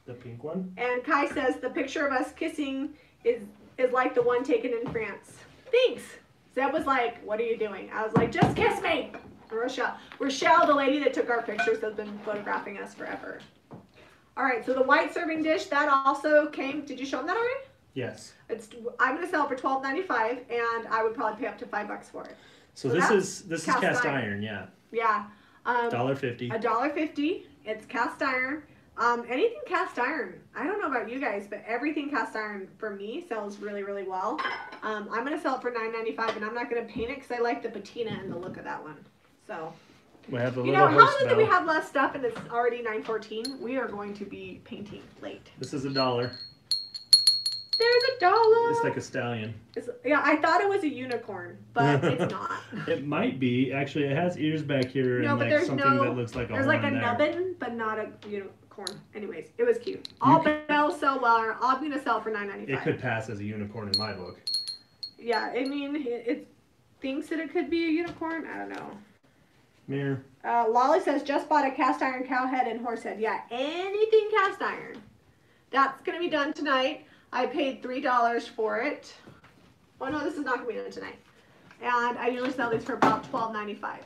The pink one? And Kai says the picture of us kissing is is like the one taken in France. Thanks. Zeb was like, what are you doing? I was like, just kiss me. And Rochelle. Rochelle, the lady that took our pictures, has been photographing us forever. All right, so the white serving dish, that also came. Did you show them that already? Yes. It's. I'm going to sell it for twelve ninety-five, and I would probably pay up to five bucks for it. So, So this that's is this cast is cast iron. iron, yeah. Yeah. Um, Dollar fifty. A dollar fifty. It's cast iron. Um, anything cast iron. I don't know about you guys, but everything cast iron for me sells really, really well. Um, I'm gonna sell it for nine ninety-five, and I'm not gonna paint it because I like the patina and the look of that one. So, We have the you little know, how horse is it bell. that we have less stuff and it's already nine fourteen? We are going to be painting late. This is a dollar. There's a dollar. It's like a stallion. It's, yeah, I thought it was a unicorn, but it's not. It might be. Actually, it has ears back here No, and but like there's something no- that looks like a There's like a horn there. nubbin, but not a unicorn. Anyways, it was cute. All You bells sell well. I'm gonna sell for nine It ninety-five. could pass as a unicorn in my book. Yeah, I mean, it, it thinks that it could be a unicorn. I don't know. Mirror. Uh, Lolly says, just bought a cast iron cow head and horse head. Yeah, anything cast iron. That's going to be done tonight. I paid three dollars for it. Oh, no, this is not going to be done tonight. And I usually sell these for about twelve ninety-five.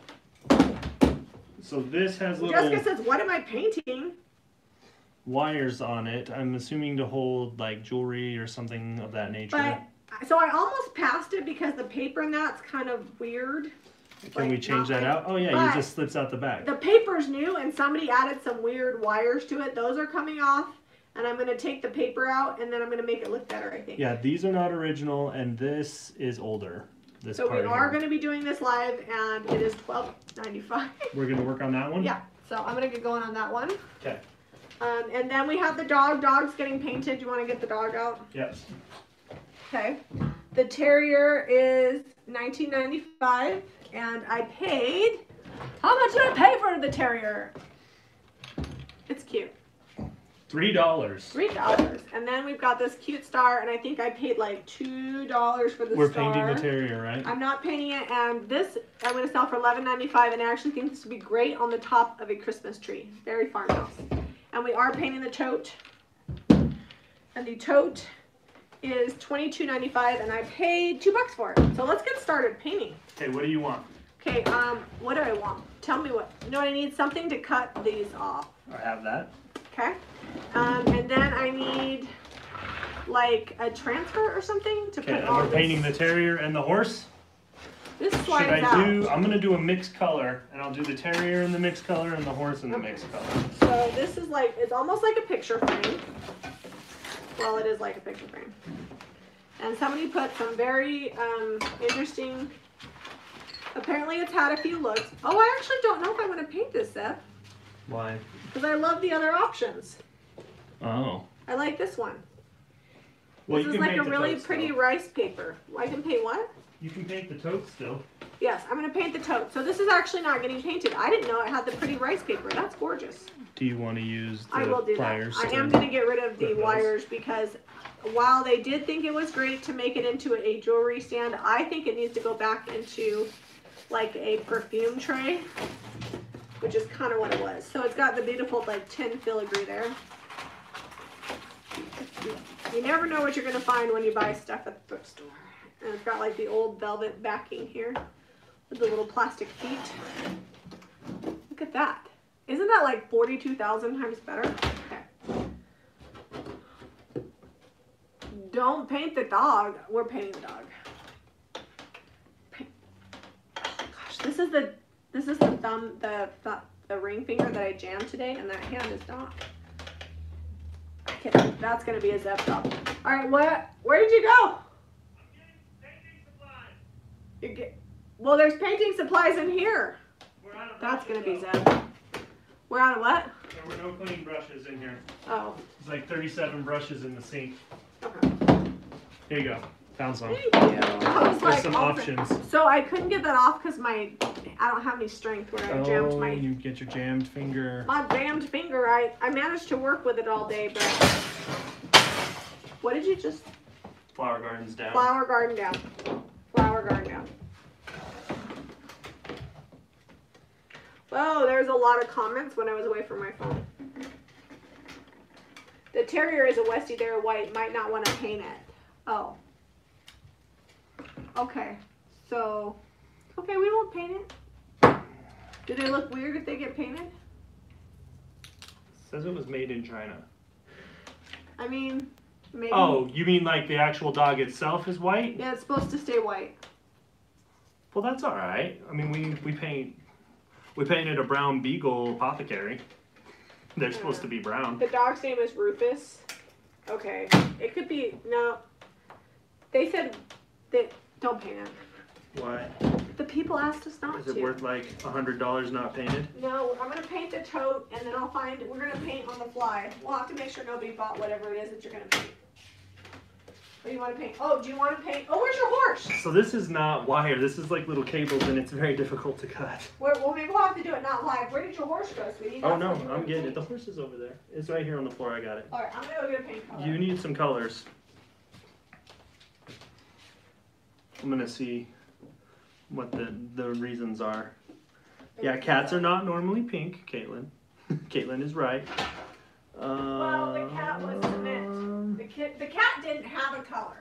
So this has little Jessica says, what am I painting? wires on it. I'm assuming to hold like jewelry or something of that nature. But, so I almost passed it because the paper in that's kind of weird. Can we like, change not that like- out? Oh yeah, but- it just slips out the back. The paper's new and somebody added some weird wires to it. Those are coming off. And I'm going to take the paper out and then I'm going to make it look better, I think. Yeah, these are not original and this is older. This So we part are here. going to be doing this live and it is twelve ninety-five. We're gonna work on that one? Yeah, so I'm going to get going on that one. Okay. Um, and then we have the dog. Dog's getting painted. Do you want to get the dog out? Yes. Okay. The terrier is nineteen ninety-five and I paid, how much did I pay for the terrier? It's cute. Three dollars. Three dollars. And then we've got this cute star and I think I paid like two dollars for the We're star. painting the terrier, right? I'm not painting it, and this I'm going to sell for eleven ninety-five, and I actually think this would be great on the top of a Christmas tree. Very farmhouse. And we are painting the tote. And the tote is twenty-two ninety-five, and I paid two bucks for it. So let's get started painting. Okay, what do you want? Okay, um, what do I want? Tell me what. You know what I need? Something to cut these off. I have that. Okay. Um, and then I need like a transfer or something to Okay, put and all we're this. painting the terrier and the horse. This Should slides I out. do, I'm gonna do a mixed color, and I'll do the terrier in the mixed color and the horse in the Okay. mixed color. So this is like, it's almost like a picture frame. Well, it is like a picture frame. And somebody put some very um, interesting, apparently it's had a few looks. Oh, I actually don't know if I want to paint this, Seth. Why? Because I love the other options. Oh. I like this one. Well, this you is can like paint a the really tote pretty still. rice paper. I can paint what? You can paint the tote still. Yes, I'm going to paint the tote. So this is actually not getting painted. I didn't know it had the pretty rice paper. That's gorgeous. Do you want to use the I will do that. pliers? I to am going to get rid of the clip those? wires because while they did think it was great to make it into a jewelry stand, I think it needs to go back into like a perfume tray, which is kind of what it was. So it's got the beautiful like tin filigree there. You never know what you're going to find when you buy stuff at the thrift store. And it's got like the old velvet backing here with the little plastic feet. Look at that. Isn't that like forty-two thousand times better? Okay. Don't paint the dog. We're painting the dog. Paint. Gosh, this is the this is the thumb the, the the ring finger that I jammed today, and that hand is not. Okay, that's gonna be a Zeb job. All right, what? Where did you go? You get, well, there's painting supplies in here. We're out of That's gonna be brushes, Zeb. We're out of what? though. There were no clean brushes in here. Oh, There's like thirty-seven brushes in the sink. okay. Here you go. Found some. Thank you. I was There's like, some oh, options. so I couldn't get that off because my, I don't have any strength where I jammed Oh, my, you get your jammed finger. my jammed finger. I, I managed to work with it all day, but what did you just, Flower gardens down. flower garden down, flower garden down. Whoa, there's a lot of comments when I was away from my phone. The terrier is a Westie. They're white. Might not want to paint it. Oh. Okay. So, okay, we won't paint it. Do they look weird if they get painted? Says it was made in China. I mean, maybe. Oh, you mean like the actual dog itself is white? Yeah, it's supposed to stay white. Well, that's all right. I mean, we we paint we painted a brown beagle apothecary. They're Yeah. supposed to be brown. The dog's name is Rufus. Okay. It could be, no. They said that, don't paint it. Why? The people asked us not Is it to. worth like a hundred dollars not painted? No, I'm going to paint the tote and then I'll find, we're going to paint on the fly. We'll have to make sure nobody bought whatever it is that you're going to paint. What do you want to paint? Oh, do you want to paint? Oh, where's your horse? So this is not wire. This is like little cables, and it's very difficult to cut. Where, well, maybe we'll have to do it not live. Where did your horse go, sweetie? Oh That's no, what you I'm wanna getting it. paint. The horse is over there. It's right here on the floor. I got it. All right, I'm going to go get a paint color. You need some colors. I'm gonna see what the the reasons are. Yeah, cats are not normally pink, Caitlin. Caitlin is right. Well, the cat was cement. The, kid, the cat didn't have a color.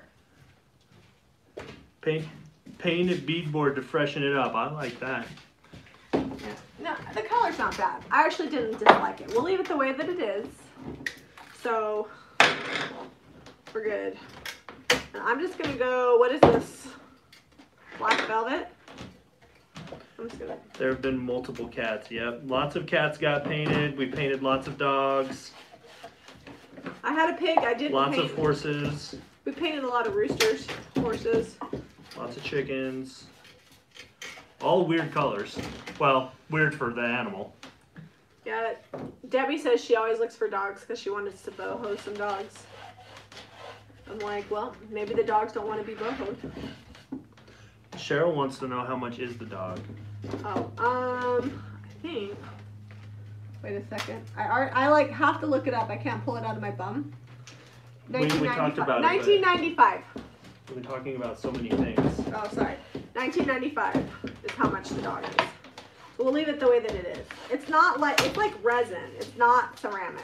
Paint, painted beadboard to freshen it up. I like that. Yeah. No, the color's not bad. I actually didn't dislike it. We'll leave it the way that it is. So, we're good. And I'm just gonna go, what is this? Black velvet? I'm just gonna... There have been multiple cats. Yep, lots of cats got painted. We painted lots of dogs. I had a pig, I didn't Lots paint. of horses. We painted a lot of roosters, horses. Lots of chickens. All weird colors. Well, weird for the animal. Yeah, Debbie says she always looks for dogs because she wanted to boho some dogs. I'm like, well, maybe the dogs don't want to be bohoed. Cheryl wants to know how much is the dog. Oh, um, I think. Wait a second. I are- I like have to look it up. I can't pull it out of my bum. We- we talked about it, but- nineteen ninety-five. We've been talking about so many things. Oh, sorry. nineteen ninety-five is how much the dog is. So we'll leave it the way that it is. It's not like, it's like resin. It's not ceramic.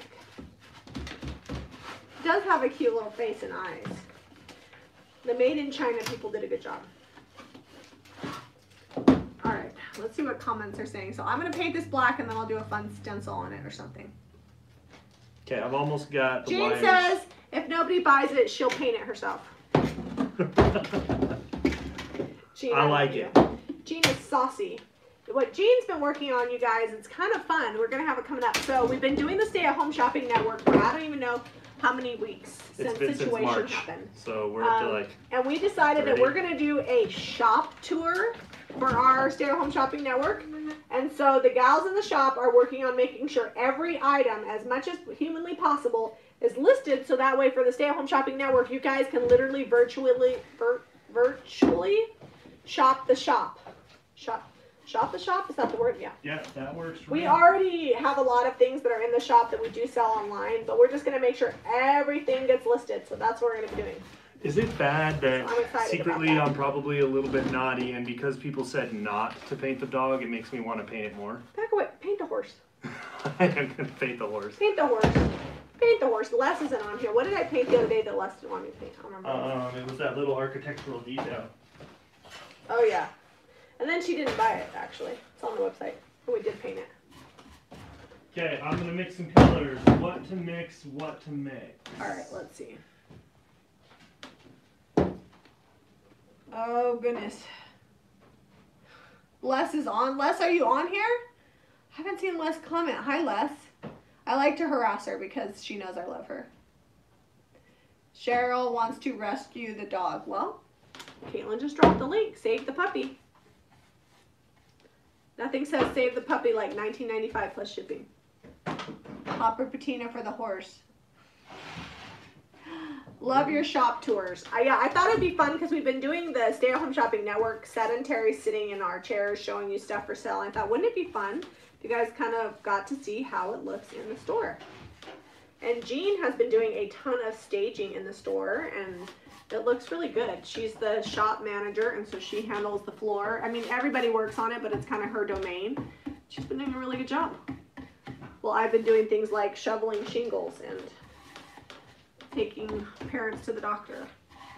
It does have a cute little face and eyes. The made in China people did a good job. Alright, let's see what comments are saying. So I'm going to paint this black and then I'll do a fun stencil on it or something. Okay, I've almost got the Jean wires. says if nobody buys it, she'll paint it herself. Jean, I love like you. it. Jean is saucy. What Jean's been working on, you guys, it's kind of fun. We're going to have it coming up. So we've been doing the Stay-at-Home Shopping Network for I don't even know how many weeks It's since been since situation March, happened. so we're up to Um, like And we decided that thirty. we're going to do a shop tour for our Stay-at-Home Shopping Network. And so the gals in the shop are working on making sure every item, as much as humanly possible, is listed. So that way for the Stay-at-Home Shopping Network, you guys can literally virtually, vir virtually shop the shop. Shop. Shop the shop? Is that the word? Yeah. yeah, that works. For We me. already have a lot of things that are in the shop that we do sell online, but we're just going to make sure everything gets listed. So that's what we're going to be doing. Is it bad that I'm excited secretly about that. I'm probably a little bit naughty, and because people said not to paint the dog, it makes me want to paint it more? Back away. Paint the horse. I am gonna paint the horse. Paint the horse. Paint the horse. Les isn't on here. What did I paint the other day that Les didn't want me to paint? I don't remember. Um, it was that little architectural detail. Oh, yeah. And then she didn't buy it, actually. It's on the website. And we did paint it. Okay, I'm gonna mix some colors. What to mix? What to mix? All right, let's see. Oh, goodness. Les is on. Les, are you on here? I haven't seen Les comment. Hi, Les. I like to harass her because she knows I love her. Cheryl wants to rescue the dog. Well, Caitlin just dropped the link. Save the puppy. Nothing says save the puppy like nineteen ninety-five plus shipping. Hopper patina for the horse. Love your shop tours. I, yeah, I thought it'd be fun because we've been doing the Stay at Home Shopping Network, sedentary sitting in our chairs showing you stuff for sale. I thought, wouldn't it be fun if you guys kind of got to see how it looks in the store? And Jean has been doing a ton of staging in the store, and it looks really good. She's the shop manager, and so she handles the floor. I mean, everybody works on it, but it's kind of her domain. She's been doing a really good job. Well, I've been doing things like shoveling shingles and taking parents to the doctor.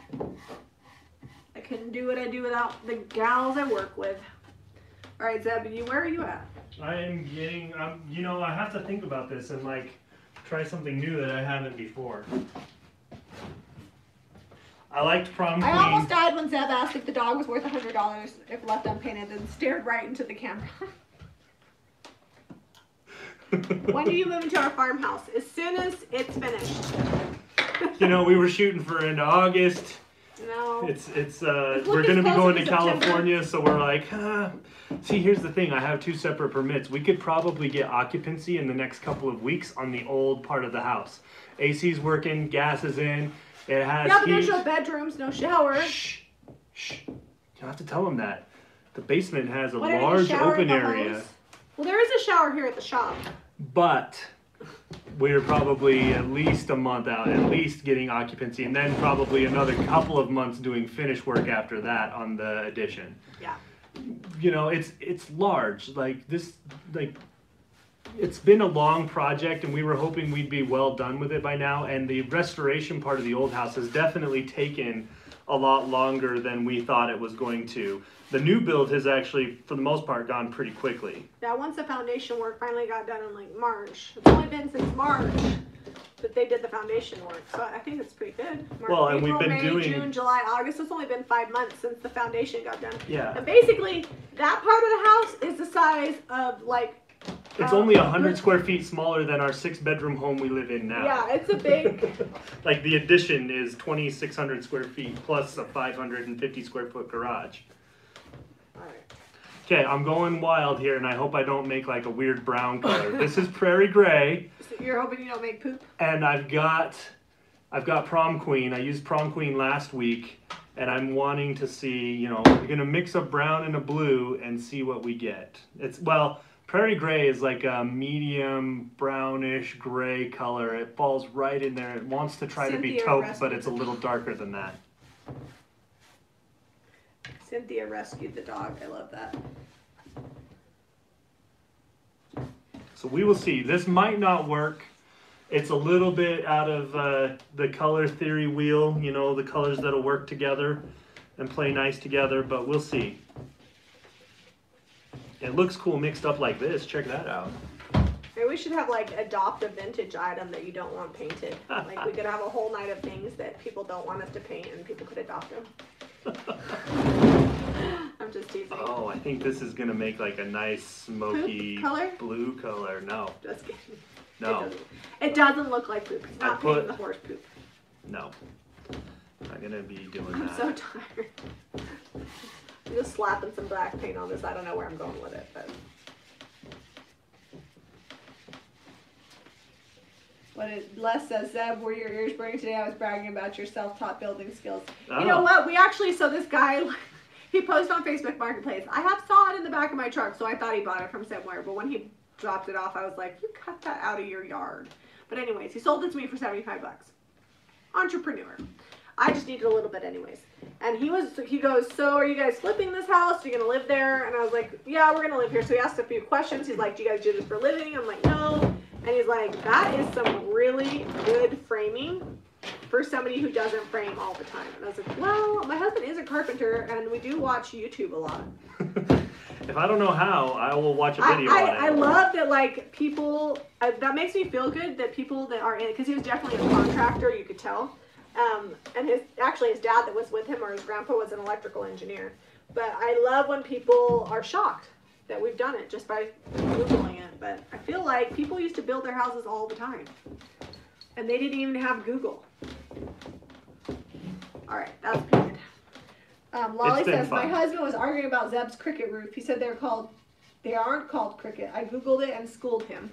I couldn't do what I do without the gals I work with. All right, Zeb, you, where are you at? I am getting, um, you know, I have to think about this and like try something new that I haven't before. I liked Prom Queen. I almost died when Zeb asked if the dog was worth one hundred dollars if left unpainted and stared right into the camera. When do you move into our farmhouse? As soon as it's finished. You know, we were shooting for into August. No. It's, it's, uh, It's we're looking going to be closer going to to September. California, so we're like, ah. See, here's the thing. I have two separate permits. We could probably get occupancy in the next couple of weeks on the old part of the house. A C's working, gas is in. It has Yeah, but heat. there's no bedrooms, no showers. Shh, shh. You don't have to tell them that. The basement has a What, any large shower in open the area, house? Well, there is a shower here at the shop. but we're probably at least a month out, at least getting occupancy, and then probably another couple of months doing finish work after that on the addition. Yeah. You know, it's it's large. Like this, like it's been a long project, and we were hoping we'd be well done with it by now. And the restoration part of the old house has definitely taken a lot longer than we thought it was going to. The new build has actually, for the most part, gone pretty quickly. Yeah, once the foundation work finally got done in like March. It's only been since March that they did the foundation work, so I think it's pretty good. March, Well, and we've April, been May, doing- June, July, August. It's only been five months since the foundation got done. Yeah. And basically, that part of the house is the size of like. It's um, only a hundred square feet smaller than our six-bedroom home we live in now. Yeah, it's a big. Like the addition is twenty-six hundred square feet plus a five hundred fifty square foot garage. All right. Okay, I'm going wild here, and I hope I don't make like a weird brown color. This is prairie gray, So you're hoping you don't make poop? and I've got, I've got Prom Queen. I used Prom Queen last week, and I'm wanting to see, you know, we're gonna mix a brown and a blue and see what we get. It's well, prairie gray is like a medium brownish gray color. It falls right in there. It wants to try to be Cynthia taupe, rescued but it's a little darker than that. Cynthia rescued the dog. I love that. So we will see. This might not work. It's a little bit out of uh, the color theory wheel, you know, the colors that'll work together and play nice together, but we'll see. It looks cool mixed up like this. Check that out. Maybe we should have like adopt a vintage item that you don't want painted. Like we could have a whole night of things that people don't want us to paint and people could adopt them. I'm just teasing. Oh, I think this is gonna make like a nice smoky Poop color? blue color. No, Just kidding. no, It doesn't, it doesn't look like poop. It's I not put- painting the horse poop. no. Not gonna be doing I'm that. so tired. I'm just slapping some black paint on this. I don't know where I'm going with it, but. What it, Les says, Zeb, were your ears burning today? I was bragging about your self-taught building skills. Oh. You know what? We actually, so this guy, he posted on Facebook Marketplace. I have saw it in the back of my truck, so I thought he bought it from somewhere. But when he dropped it off, I was like, you cut that out of your yard. But anyways, he sold it to me for seventy-five bucks. Entrepreneur. I just needed a little bit anyways. And he was, he goes, so are you guys flipping this house? Are you going to live there? And I was like, yeah, we're going to live here. So he asked a few questions. He's like, do you guys do this for a living? I'm like, no. And he's like, that is some really good framing for somebody who doesn't frame all the time. And I was like, well, my husband is a carpenter and we do watch YouTube a lot. If I don't know how, I will watch a I, video on it. I, I love that, like, people, uh, that makes me feel good that people that are in, because he was definitely a contractor, you could tell. Um, and his, actually his dad that was with him or his grandpa was an electrical engineer. But I love when people are shocked that we've done it just by Googling it. But I feel like people used to build their houses all the time. And they didn't even have Google. Alright, that's painted. Um, Lolly It's been says, my fun. husband was arguing about Zeb's cricket roof. He said they're called, they aren't called cricket. I Googled it and schooled him.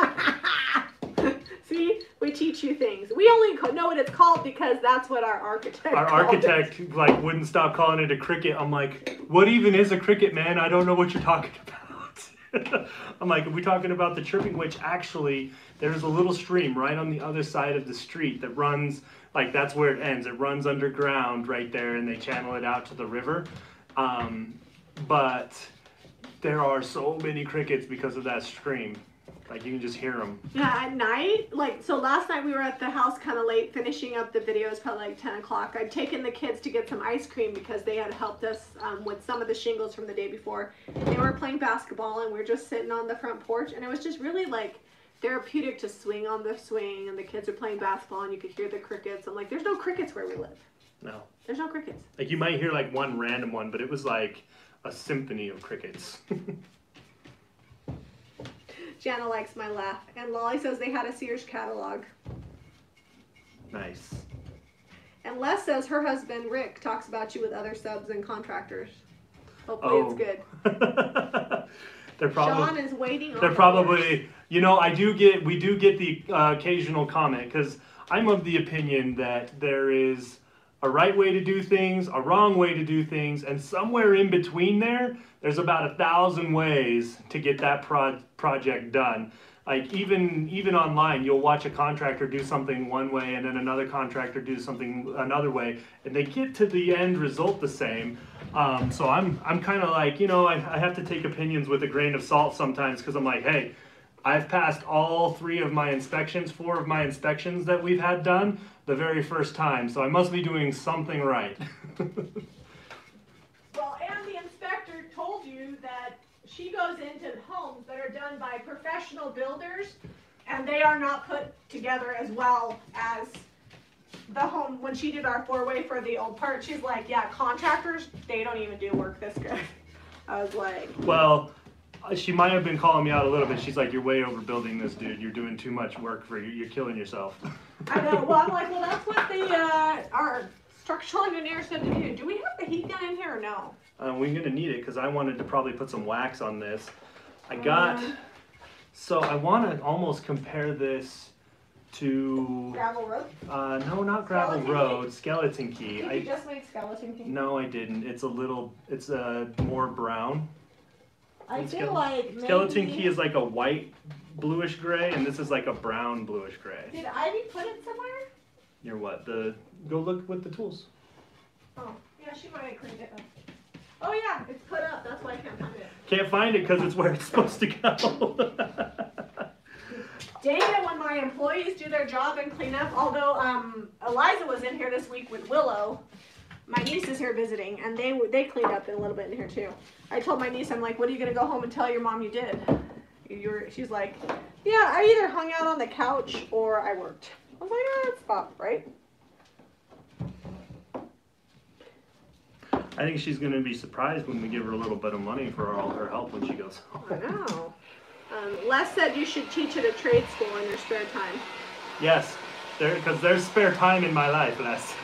See, we teach you things. We only co- know what it's called because that's what our architect Our called architect it. like wouldn't stop calling it a cricket. I'm like, what even is a cricket, man? I don't know what you're talking about. I'm like, are we talking about the chirping? Which actually, there's a little stream right on the other side of the street that runs, like that's where it ends. It runs underground right there, and they channel it out to the river. Um, but there are so many crickets because of that stream. Like you can just hear them. Yeah, at night, like, so last night we were at the house kind of late finishing up the videos, probably like ten o'clock. I'd taken the kids to get some ice cream because they had helped us um, with some of the shingles from the day before. They were playing basketball and we were just sitting on the front porch, and it was just really like therapeutic to swing on the swing, and the kids are playing basketball and you could hear the crickets. I'm like, there's no crickets where we live. No. There's no crickets. Like you might hear like one random one, but it was like a symphony of crickets. Jana likes my laugh. And Lolly says they had a Sears catalog. Nice. And Les says her husband, Rick, talks about you with other subs and contractors. Hopefully Oh. it's good. They're probably, Sean is waiting on they're the probably, horse. you know, I do get, we do get the uh, occasional comment, because I'm of the opinion that there is a right way to do things, a wrong way to do things, and somewhere in between there, there's about a thousand ways to get that pro project done. Like even even online, you'll watch a contractor do something one way and then another contractor do something another way, and they get to the end result the same. Um, so I'm I'm kind of like, you know, I, I have to take opinions with a grain of salt sometimes, because I'm like, hey, I've passed all three of my inspections, four of my inspections that we've had done the very first time, so I must be doing something right. Well, and the inspector told you that she goes into homes that are done by professional builders, and they are not put together as well as the home. When she did our four-way for the old part, she's like, yeah, contractors, they don't even do work this good. I was like, Well, she might have been calling me out a little bit. She's like, you're way overbuilding this, dude. You're doing too much work for you. You're killing yourself. I know. Well, I'm like, well, that's what the uh, our structural engineer said to do. Do we have the heat gun in here or no? Uh, we're gonna need it, because I wanted to probably put some wax on this. I got, Um, so I want to almost compare this to, Gravel road? uh, no, not gravel Skeleton road, skeleton key. Did I, you just make skeleton key? no, I didn't. It's a little, it's a more brown. I And feel skele- like Skeleton maybe- key is like a white bluish gray, and this is like a brown bluish gray. Did Ivy put it somewhere? You're what? The go look with the tools. Oh, yeah, she might have cleaned it up. Oh yeah, it's put up. That's why I can't find it. Can't find it because it's where it's supposed to go. Dang it, when my employees do their job and clean up, although um, Eliza was in here this week with Willow, my niece is here visiting, and they they cleaned up a little bit in here too. I told my niece, I'm like, what are you going to go home and tell your mom you did? You're, she's like, yeah, I either hung out on the couch or I worked. I was like, oh, that's about right. I think she's going to be surprised when we give her a little bit of money for all her help when she goes home. I know. Um, Les said you should teach at a trade school in your spare time. Yes, there because there's spare time in my life, Les.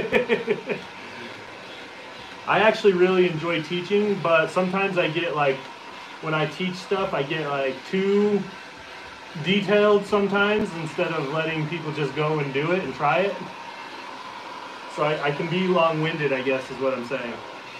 I actually really enjoy teaching, but sometimes I get like, when I teach stuff, I get like too detailed sometimes instead of letting people just go and do it and try it. So I, I can be long-winded, I guess, is what I'm saying.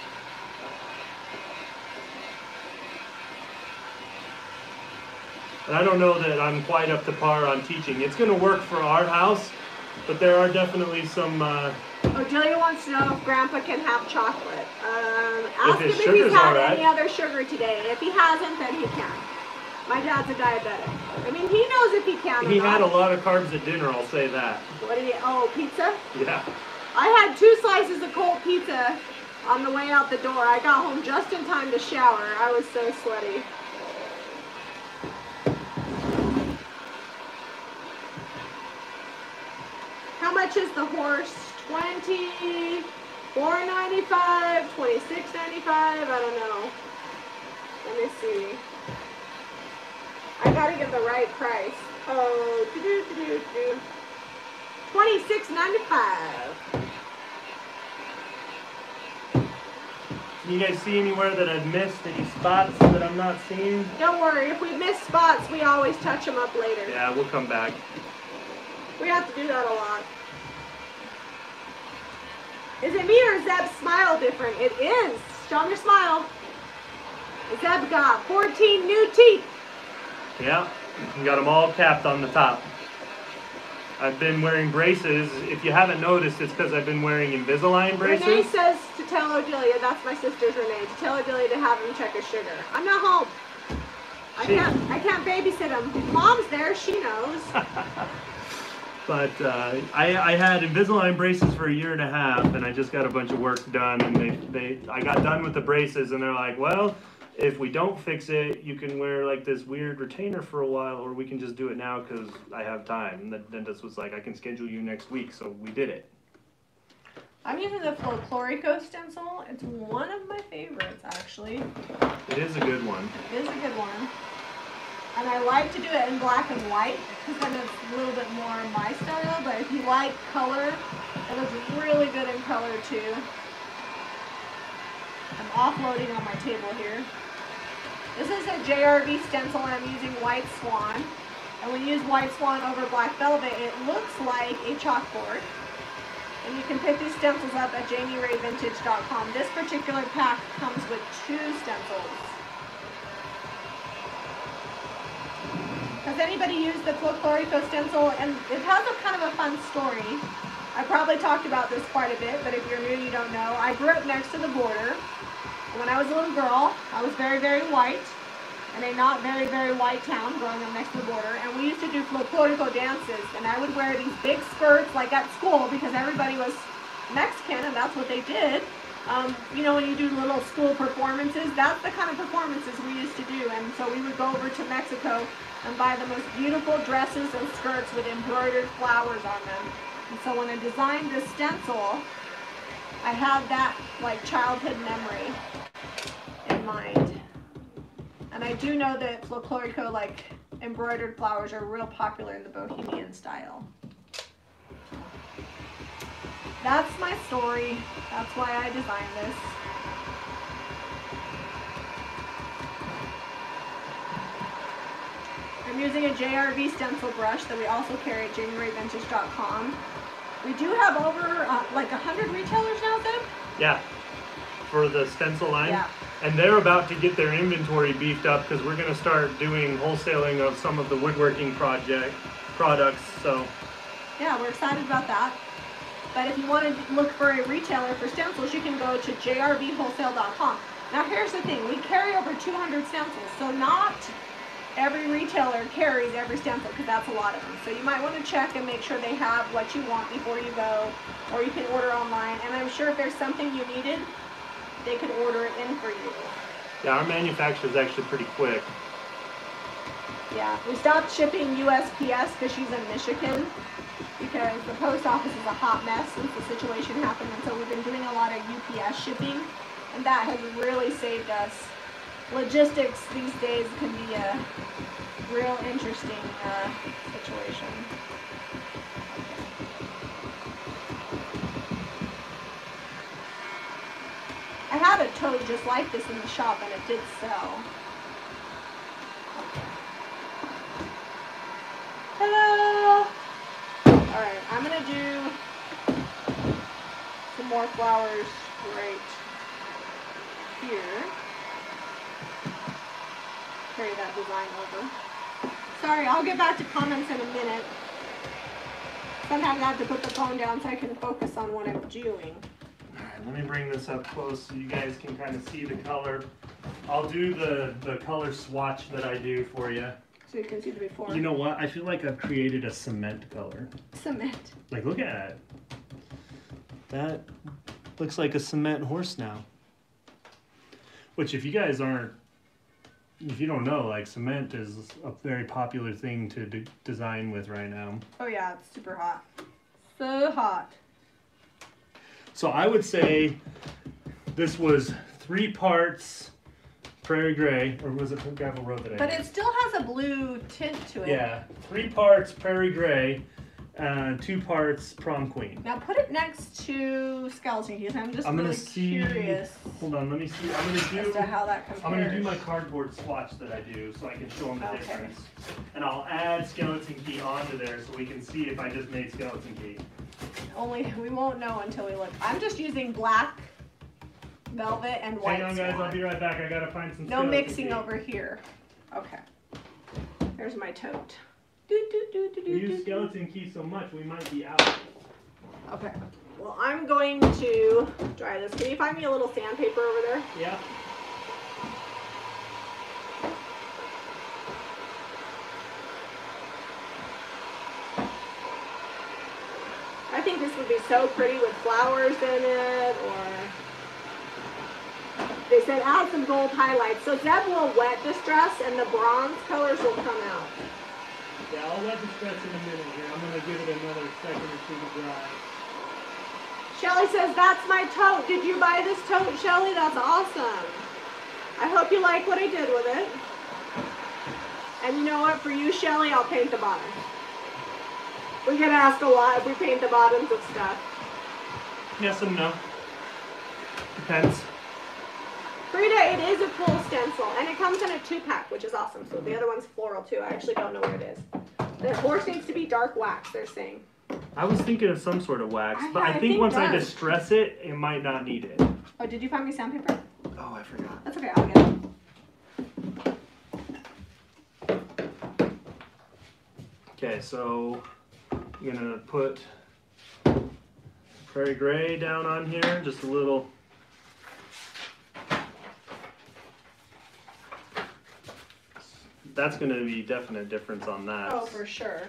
And I don't know that I'm quite up to par on teaching. It's going to work for our house, but there are definitely some... Uh, Oh, Julia wants to know if Grandpa can have chocolate. Um, ask his him if sugar's he's had all right. any other sugar today. If he hasn't, then he can. My dad's a diabetic. I mean, he knows if he can or he not. had a lot of carbs at dinner, I'll say that. What did he? Oh, pizza? Yeah. I had two slices of cold pizza on the way out the door. I got home just in time to shower. I was so sweaty. How much is the horse? twenty-four ninety-five, twenty-six ninety-five, I don't know. Let me see. I gotta get the right price. Oh, doo doo doo doo doo. twenty-six ninety-five. Can you guys see anywhere that I've missed? Any spots that I'm not seeing? Don't worry, if we miss spots, we always touch them up later. Yeah, we'll come back. We have to do that a lot. Is it me or is Zeb's smile different? It is. Show me your smile. Zeb got fourteen new teeth. Yeah, we got them all capped on the top. I've been wearing braces. If you haven't noticed, it's because I've been wearing Invisalign braces. Renee says to tell Odelia, that's my sister's Renee, to tell Odelia to have him check his sugar. I'm not home. I She- can't I can't babysit them. If Mom's there, she knows. But uh, I, I had Invisalign braces for a year and a half, and I just got a bunch of work done, and they, they I got done with the braces, and they're like, well, if we don't fix it, you can wear like this weird retainer for a while, or we can just do it now because I have time. And the dentist was like, I can schedule you next week, so we did it. I'm using the Folklorico stencil. It's one of my favorites, actually. It is a good one. It is a good one. And I like to do it in black and white because then it's a little bit more my style. But if you like color, it looks really good in color too. I'm offloading on my table here. This is a J R V stencil and I'm using White Swan. And when you use White Swan over black velvet, it looks like a chalkboard. And you can pick these stencils up at jamie ray vintage dot com. This particular pack comes with two stencils. Has anybody used the Folklorico stencil? And it has a kind of a fun story. I probably talked about this quite a bit, but if you're new, you don't know. I grew up next to the border. When I was a little girl, I was very, very white in a not very, very white town growing up next to the border. And we used to do Folklorico dances. And I would wear these big skirts like at school because everybody was Mexican and that's what they did. Um, you know, when you do little school performances, that's the kind of performances we used to do. And so we would go over to Mexico and buy the most beautiful dresses and skirts with embroidered flowers on them. And so when I designed this stencil, I had that like childhood memory in mind. And I do know that Folklorico, like embroidered flowers, are real popular in the bohemian style. That's my story. That's why I designed this. I'm using a J R V stencil brush that we also carry at jamie ray vintage dot com. We do have over uh, like a hundred retailers now, Zeb? Yeah, for the stencil line. Yeah. And they're about to get their inventory beefed up because we're going to start doing wholesaling of some of the woodworking project products. So yeah, we're excited about that. But if you want to look for a retailer for stencils, you can go to j r v wholesale dot com. Now here's the thing, we carry over two hundred stencils, so not every retailer carries every stencil because that's a lot of them. So you might want to check and make sure they have what you want before you go, or you can order online. And I'm sure if there's something you needed, they could order it in for you. yeah, our manufacturer is actually pretty quick. Yeah, we stopped shipping U S P S because she's in Michigan because the post office is a hot mess since the situation happened, and so we've been doing a lot of U P S shipping, and that has really saved us. Logistics these days can be a real interesting uh, situation. I had a tote just like this in the shop and it did sell. Okay. Hello! Alright, I'm going to do some more flowers right here. Carry that design over. Sorry, I'll get back to comments in a minute. Sometimes I have to put the phone down so I can focus on what I'm doing. Alright, let me bring this up close so you guys can kind of see the color. I'll do the, the color swatch that I do for you. So you can see the before. You know what? I feel like I've created a cement color. Cement. Like, look at it. That looks like a cement horse now. Which, if you guys aren't, if you don't know, like, cement is a very popular thing to de design with right now. Oh yeah, it's super hot. So hot. So I would say this was three parts Prairie Gray, or was it Gravel Road that I But did? it still has a blue tint to it. Yeah, three parts Prairie Gray, uh, two parts Prom Queen. Now put it next to Skeleton Keys. I'm just I'm really gonna see. curious Hold on, let me see. I'm gonna as do. to how that compares. I'm gonna do my cardboard swatch that I do, so I can show them the Okay. difference. And I'll add Skeleton Key onto there, so we can see if I just made Skeleton Key. Only we won't know until we look. I'm just using black velvet and white Hang on, guys. swan. I'll be right back. I gotta find some. No Skeleton mixing Key. over here. Okay. There's my tote. Do, do, do, do, We do, use do. Skeleton Key so much, we might be out. Okay. Well, I'm going to dry this. Can you find me a little sandpaper over there? Yeah. think this would be so pretty with flowers in it, or they said add some gold highlights. So Zeb will wet this dress and the bronze colors will come out. Yeah, I'll wet this dress in a minute here. I'm going to give it another second or two to dry. Shelly says, that's my tote. Did you buy this tote, Shelly? That's awesome. I hope you like what I did with it. And you know what? For you, Shelly, I'll paint the bottom. We get asked a lot if we paint the bottoms of stuff. Yes and no. Depends. Frida, it is a full stencil, and it comes in a two-pack, which is awesome. So the other one's floral, too. I actually don't know where it is. The horse needs to be dark wax, they're saying. I was thinking of some sort of wax, I, but I I think, think once I does. distress it, it might not need it. Oh, did you find me sandpaper? Oh, I forgot. That's okay, I'll get it. Okay, so I'm gonna put Prairie Gray down on here, just a little. That's gonna be definite difference on that. Oh, for sure.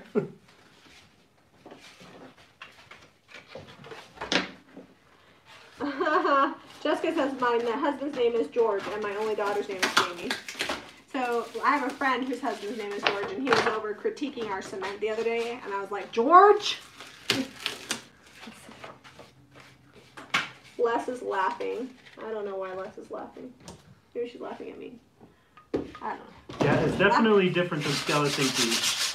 Jessica says my husband's name is George and my only daughter's name is Jamie. So I have a friend whose husband's name is George, and he was over critiquing our cement the other day, and I was like, George? Les is laughing. I don't know why Les is laughing. Maybe she's laughing at me. I don't know. Yeah, it's definitely different than Skeleton Key.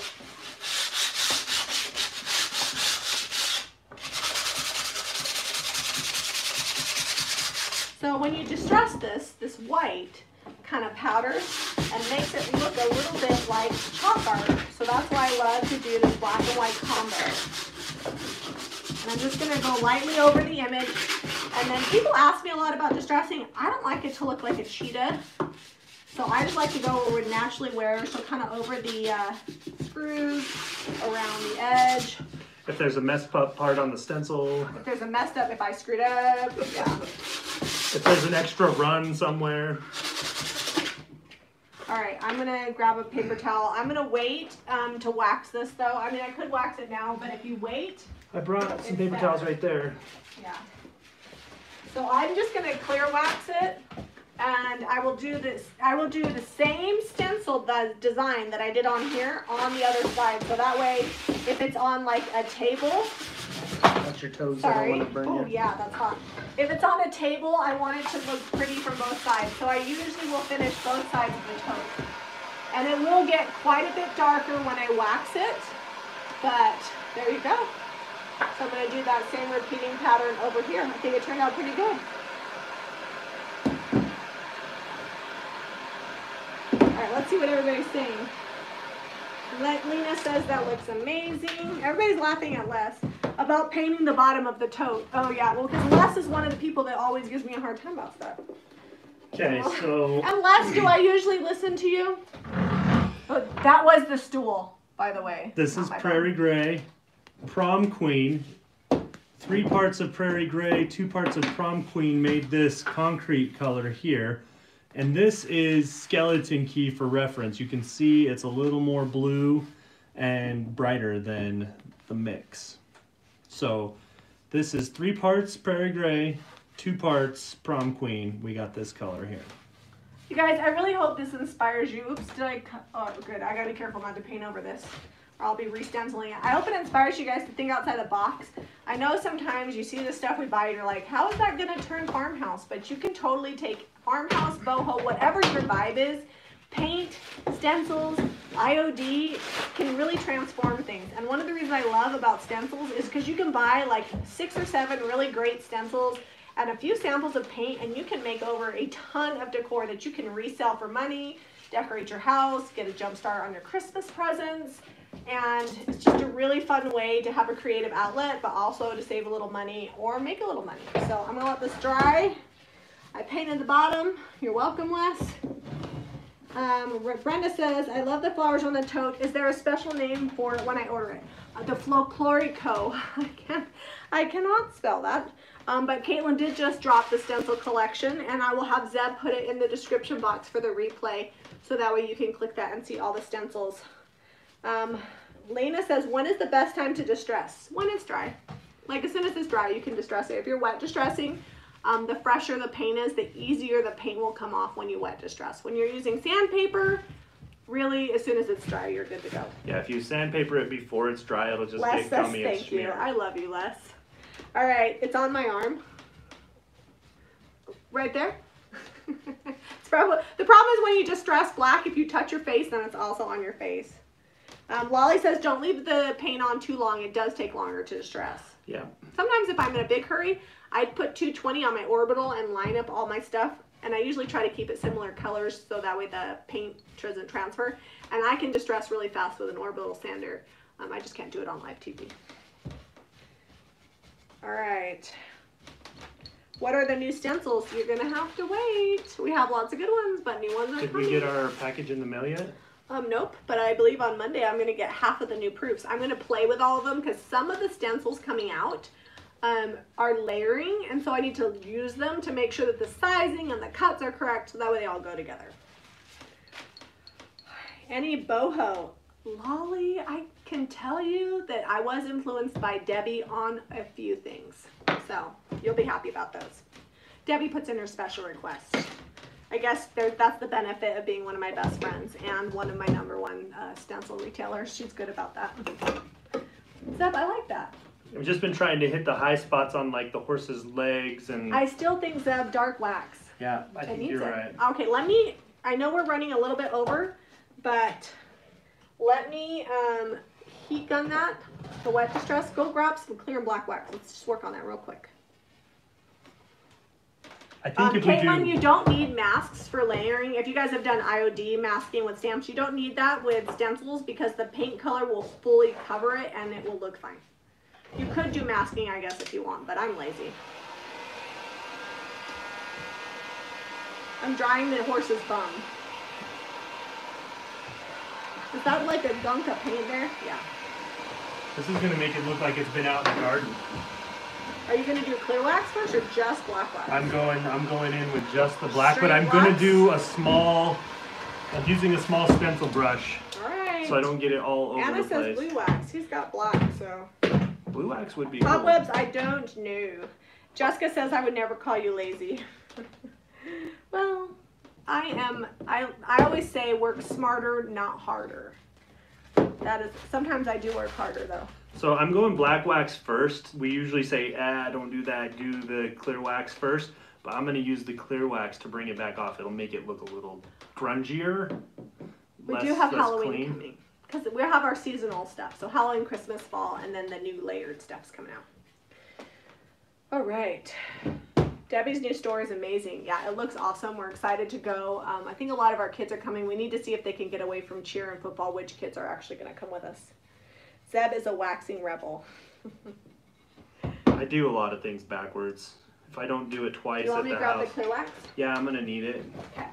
So when you distress this, this white kind of powders and makes it look a little bit like chalk art. So that's why I love to do this black and white combo. And I'm just going to go lightly over the image. And then people ask me a lot about distressing. I don't like it to look like a cheetah. So I just like to go where it would naturally wear. So kind of over the uh, screws, around the edge. If there's a messed up part on the stencil. If there's a messed up, if I screwed up, yeah. If there's an extra run somewhere. All right, I'm gonna grab a paper towel. I'm gonna wait um, to wax this though. I mean, I could wax it now, but if you wait. I brought some paper towels right there. Yeah. So I'm just gonna clear wax it, and I will do this. I will do the same stencil the design that I did on here on the other side. So that way, if it's on like a table. That's your toes. Sorry. I don't want to burn Oh you. yeah, that's hot. If it's on a table, I want it to look pretty from both sides. So I usually will finish both sides of the tote. And it will get quite a bit darker when I wax it. But there you go. So I'm going to do that same repeating pattern over here. I think it turned out pretty good. Alright, let's see what everybody's saying. Let, Lena says that looks amazing. Everybody's laughing at Les about painting the bottom of the tote. Oh yeah, well because Les is one of the people that always gives me a hard time about stuff. Okay, so. And Les, do I usually listen to you? Oh, that was the stool, by the way. This Not is my Prairie bum. Gray, Prom Queen. Three parts of Prairie Gray, two parts of Prom Queen made this concrete color here. And this is Skeleton Key for reference. You can see it's a little more blue and brighter than the mix. So this is three parts Prairie Gray, two parts Prom Queen. We got this color here. You guys, I really hope this inspires you. Oops, did I cut? Oh, good. I gotta be careful not to paint over this, or I'll be re-stenciling it. I hope it inspires you guys to think outside the box. I know sometimes you see the stuff we buy, you're like, how is that gonna turn farmhouse? But you can totally take farmhouse, boho, whatever your vibe is, paint, stencils, I O D can really transform things. And one of the reasons I love about stencils is because you can buy like six or seven really great stencils and a few samples of paint, and you can make over a ton of decor that you can resell for money, decorate your house, get a jump start on your Christmas presents. And it's just a really fun way to have a creative outlet, but also to save a little money or make a little money. So I'm gonna let this dry. I painted the bottom. You're welcome, Wes. Um, Brenda says, I love the flowers on the tote. Is there a special name for it when I order it? Uh, the Folklorico. I can't, I cannot spell that. Um, but Caitlin did just drop the stencil collection, and I will have Zeb put it in the description box for the replay, so that way you can click that and see all the stencils. Um, Lena says, when is the best time to distress? When it's dry. Like as soon as it's dry, you can distress it. If you're wet distressing, um, the fresher the paint is, the easier the paint will come off when you wet distress. When you're using sandpaper, really, as soon as it's dry, you're good to go. Yeah, if you sandpaper it before it's dry, it'll just Les get says gummy and thank you. smear. I love you, Les. All right, it's on my arm. Right there. It's probably, the problem is when you distress black, if you touch your face, then it's also on your face. Um, Lolly says don't leave the paint on too long. It does take longer to distress. Yeah. Sometimes if I'm in a big hurry, I'd put two twenty on my orbital and line up all my stuff. And I usually try to keep it similar colors so that way the paint doesn't transfer. And I can distress really fast with an orbital sander. Um, I just can't do it on live T V. All right. What are the new stencils? You're going to have to wait. We have lots of good ones, but new ones are Did coming. we get our package in the mail yet? Um, nope, but I believe on Monday I'm going to get half of the new proofs. I'm going to play with all of them because some of the stencils coming out um, are layering, and so I need to use them to make sure that the sizing and the cuts are correct, so that way they all go together. Any boho? Lolly, I can tell you that I was influenced by Debbie on a few things, so you'll be happy about those. Debbie puts in her special requests. I guess there, that's the benefit of being one of my best friends and one of my number one uh, stencil retailers. She's good about that. Zeb, I like that. I've just been trying to hit the high spots on like the horse's legs and. I still think Zeb dark wax. Yeah, I It think needs you're it. right. Okay, let me, I know we're running a little bit over, but let me um, heat gun that, the wet distress. Go grab some clear and black wax. Let's just work on that real quick. I think Um, if we Caitlin, do. you don't need masks for layering. If you guys have done I O D masking with stamps, you don't need that with stencils because the paint color will fully cover it and it will look fine. You could do masking, I guess, if you want, but I'm lazy. I'm drying the horse's bum. Is that like a gunk of paint there? Yeah. This is gonna make it look like it's been out in the garden. Are you gonna do clear wax first or just black wax? I'm going. I'm going in with just the black, Straight but I'm gonna wax? do a small. I'm using a small stencil brush, All right. so I don't get it all over Anna the says place. blue wax. He's got black, so. Blue wax would be cool. Cobwebs, I don't know. Jessica says I would never call you lazy. Well, I am, I, I always say work smarter, not harder. That is, sometimes I do work harder though. So I'm going black wax first. We usually say, ah, don't do that. Do the clear wax first. But I'm gonna use the clear wax to bring it back off. It'll make it look a little grungier. We less, do have less Halloween clean. coming. Because we have our seasonal stuff. So Halloween, Christmas, fall, and then the new layered stuff's coming out. All right. Debbie's new store is amazing. Yeah, it looks awesome. We're excited to go. Um, I think a lot of our kids are coming. We need to see if they can get away from cheer and football, which kids are actually going to come with us. Zeb is a waxing rebel. I do a lot of things backwards. If I don't do it twice You want at me to the grab house, the clear wax? yeah, I'm gonna need it. Okay.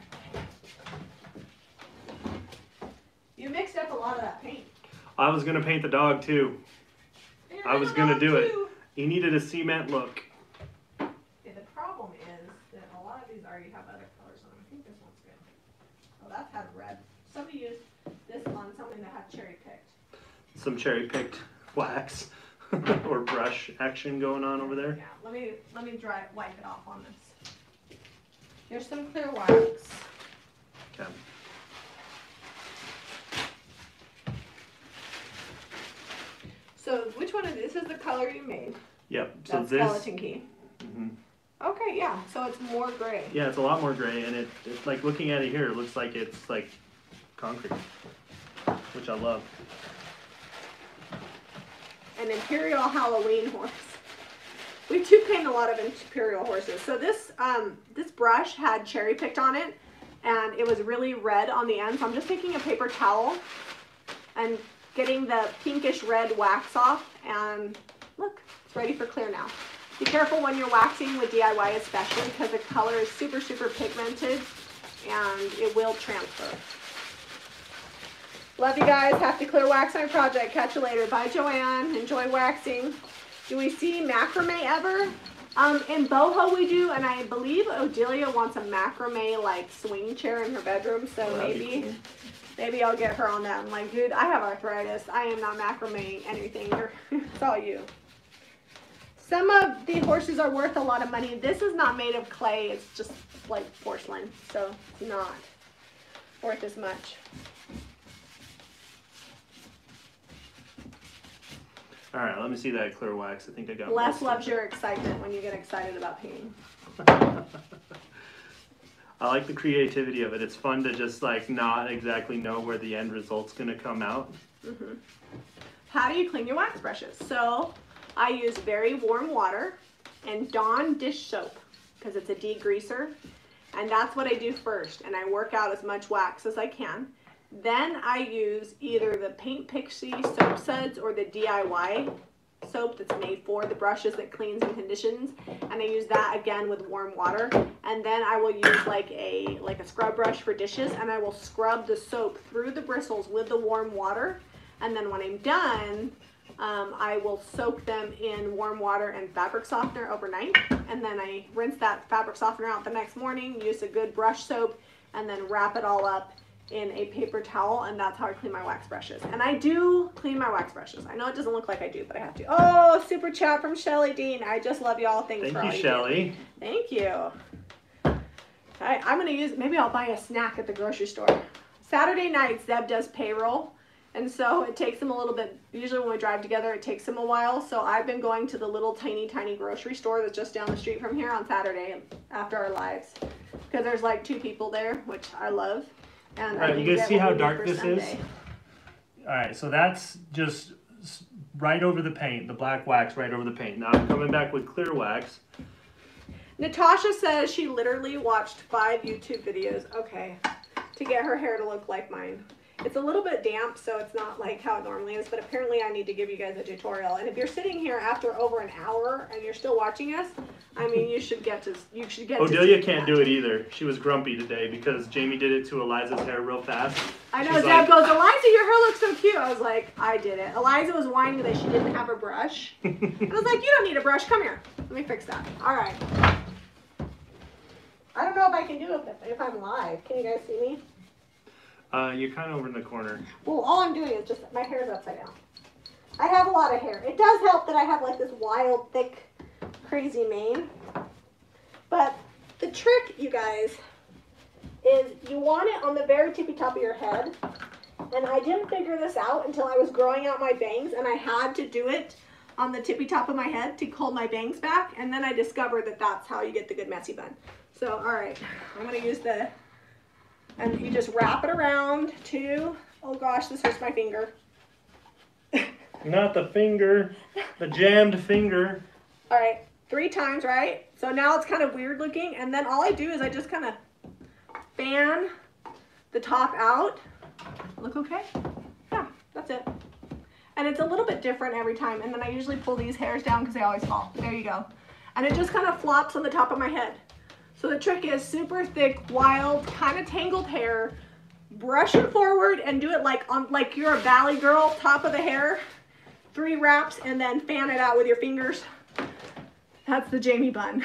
You mixed up a lot of that paint. I was gonna paint the dog too. Yeah, I was I'm gonna about do it. to. He needed a cement look. Yeah, the problem is that a lot of these already have other colors on them. I think this one's good. Oh, that's had red. Somebody used this on something that had cherry picked. Some cherry picked wax or brush action going on over there. Yeah, let me let me dry wipe it off on this. Here's some clear wax. Okay. So which one is this? This is the color you made. Yep. So That's this. skeleton key. Mhm. Okay, yeah. So it's more gray. Yeah, it's a lot more gray, and it, it's like looking at it here, it looks like it's like concrete, which I love. An Imperial Halloween horse. We do paint a lot of Imperial horses. So this um, this brush had cherry picked on it, and it was really red on the end. So I'm just taking a paper towel and getting the pinkish red wax off, and look, it's ready for clear now. Be careful when you're waxing with D I Y especially, because the color is super, super pigmented, and it will transfer. Love you guys. Have to clear wax my project. Catch you later. Bye, Joanne. Enjoy waxing. Do we see macrame ever? Um, in boho we do, and I believe Odelia wants a macrame like swing chair in her bedroom, so Oh, that'd be maybe cool. maybe I'll get her on that. I'm like, dude, I have arthritis. I am not macrame anything. You're, it's all you. Some of the horses are worth a lot of money. This is not made of clay. It's just like porcelain, so it's not worth as much. All right, let me see that clear wax. I think I got Les most loves of it. your excitement when you get excited about painting. I like the creativity of it. It's fun to just like not exactly know where the end result's gonna come out. Mm-hmm. How do you clean your wax brushes? So I use very warm water and Dawn dish soap because it's a degreaser, and that's what I do first, and I work out as much wax as I can. Then I use either the Paint Pixie soap suds or the D I Y soap that's made for the brushes that cleans and conditions, and I use that again with warm water. And then I will use like a like a scrub brush for dishes, and I will scrub the soap through the bristles with the warm water. And then when I'm done, um, I will soak them in warm water and fabric softener overnight, and then I rinse that fabric softener out the next morning, use a good brush soap, and then wrap it all up in a paper towel, and that's how I clean my wax brushes. And I do clean my wax brushes. I know it doesn't look like I do, but I have to. Oh, super chat from Shelly Dean. I just love y'all. Thanks Thank for all you, you Shelly. do. Thank you. All right, I'm gonna use, maybe I'll buy a snack at the grocery store. Saturday night, Zeb does payroll, and so it takes him a little bit, usually when we drive together, it takes him a while. So I've been going to the little tiny, tiny grocery store that's just down the street from here on Saturday after our lives, because there's like two people there, which I love. And All right, you guys see how dark this is? Sunday. All right, so that's just s- right over the paint, the black wax right over the paint. Now I'm coming back with clear wax. Natasha says she literally watched five YouTube videos, okay, to get her hair to look like mine. It's a little bit damp, so it's not like how it normally is, but apparently I need to give you guys a tutorial. And if you're sitting here after over an hour and you're still watching us, I mean, you should get to, you should get Odelia to can't that. do it either. She was grumpy today because Jamie did it to Eliza's hair real fast. I know, She's Zeb like- goes, Eliza, your hair looks so cute. I was like, I did it. Eliza was whining that she didn't have a brush. And I was like, you don't need a brush, come here. Let me fix that. All right. I don't know if I can do it if, if I'm live. Can you guys see me? Uh, you're kind of over in the corner. Well, all I'm doing is just, my hair's upside down. I have a lot of hair. It does help that I have like this wild, thick, crazy mane. But the trick, you guys, is you want it on the very tippy top of your head. And I didn't figure this out until I was growing out my bangs, and I had to do it on the tippy top of my head to hold my bangs back. And then I discovered that that's how you get the good messy bun. So, all right, I'm going to use the... And you just wrap it around to, oh gosh, this hurts my finger. Not the finger, the jammed finger. All right, three times, right? So now it's kind of weird looking. And then all I do is I just kind of fan the top out. Look okay? Yeah, that's it. And it's a little bit different every time. And then I usually pull these hairs down because they always fall. There you go. And it just kind of flops on the top of my head. So the trick is super thick, wild, kind of tangled hair. Brush it forward and do it like on like you're a valley girl, top of the hair. Three wraps and then fan it out with your fingers. That's the Jamie bun.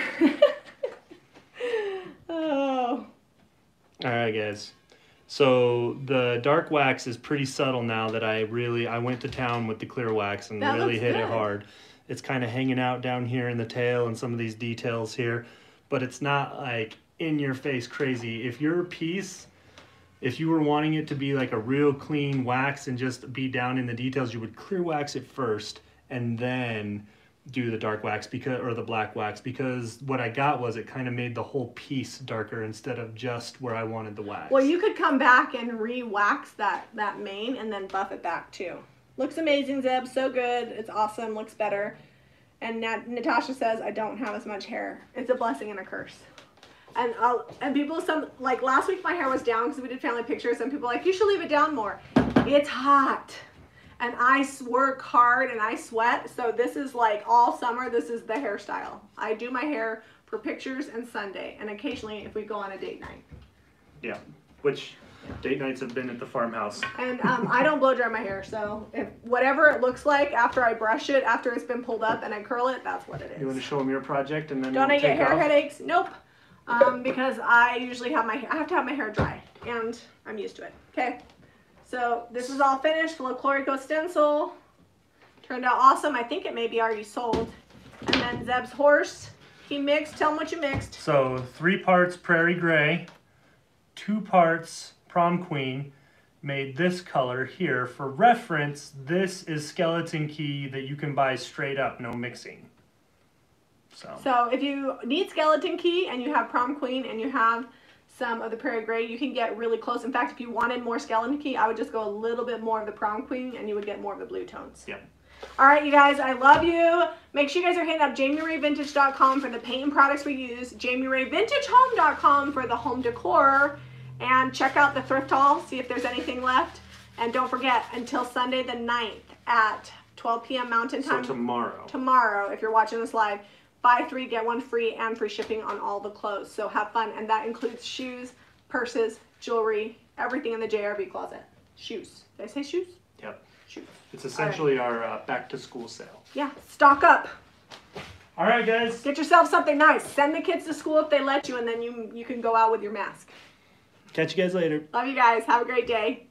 Oh. All right, guys. So the dark wax is pretty subtle now that I really, I went to town with the clear wax and That really looks hit good. it hard. It's kind of hanging out down here in the tail and some of these details here. But it's not like in your face crazy. If your piece, if you were wanting it to be like a real clean wax and just be down in the details, you would clear wax it first and then do the dark wax because, or the black wax, because what I got was it kind of made the whole piece darker instead of just where I wanted the wax. Well, you could come back and re-wax that, that mane and then buff it back too. Looks amazing, Zeb. So good. It's awesome. Looks better. And Nat Natasha says, I don't have as much hair. It's a blessing and a curse. And I'll, and people, some like last week my hair was down because we did family pictures. Some people are like, you should leave it down more. It's hot. And I work hard and I sweat. So this is like all summer, this is the hairstyle. I do my hair for pictures and Sunday. And occasionally if we go on a date night. Yeah, which date nights have been at the farmhouse. And um, I don't blow dry my hair, so if whatever it looks like after I brush it, after it's been pulled up and I curl it, that's what it is. You want to show them your project and then Don't we'll I get take hair off? headaches? Nope. Um, because I usually have my, I have to have my hair dry, and I'm used to it. Okay. So this is all finished. Folklorico stencil. Turned out awesome. I think it may be already sold. And then Zeb's horse, he mixed. Tell him what you mixed. So three parts Prairie Gray, two parts Prom Queen, made this color here. For reference, this is Skeleton Key that you can buy straight up, no mixing. So, so if you need Skeleton Key and you have Prom Queen and you have some of the Prairie Gray, you can get really close. In fact, if you wanted more Skeleton Key, I would just go a little bit more of the Prom Queen and you would get more of the blue tones. Yep. All right, you guys, I love you. Make sure you guys are hitting up Jamie Ray Vintage dot com for the paint and products we use, Jamie Ray Vintage Home dot com for the home decor, and check out the thrift haul, see if there's anything left. And don't forget, until Sunday the ninth at twelve p m Mountain Time. So tomorrow. Tomorrow, if you're watching this live, buy three, get one free, and free shipping on all the clothes. So have fun, and that includes shoes, purses, jewelry, everything in the J R V closet. Shoes. Did I say shoes? Yep. Shoes. It's essentially right. our uh, back to school sale. Yeah, stock up. All right, guys. Get yourself something nice. Send the kids to school if they let you, and then you you can go out with your mask. Catch you guys later. Love you guys. Have a great day.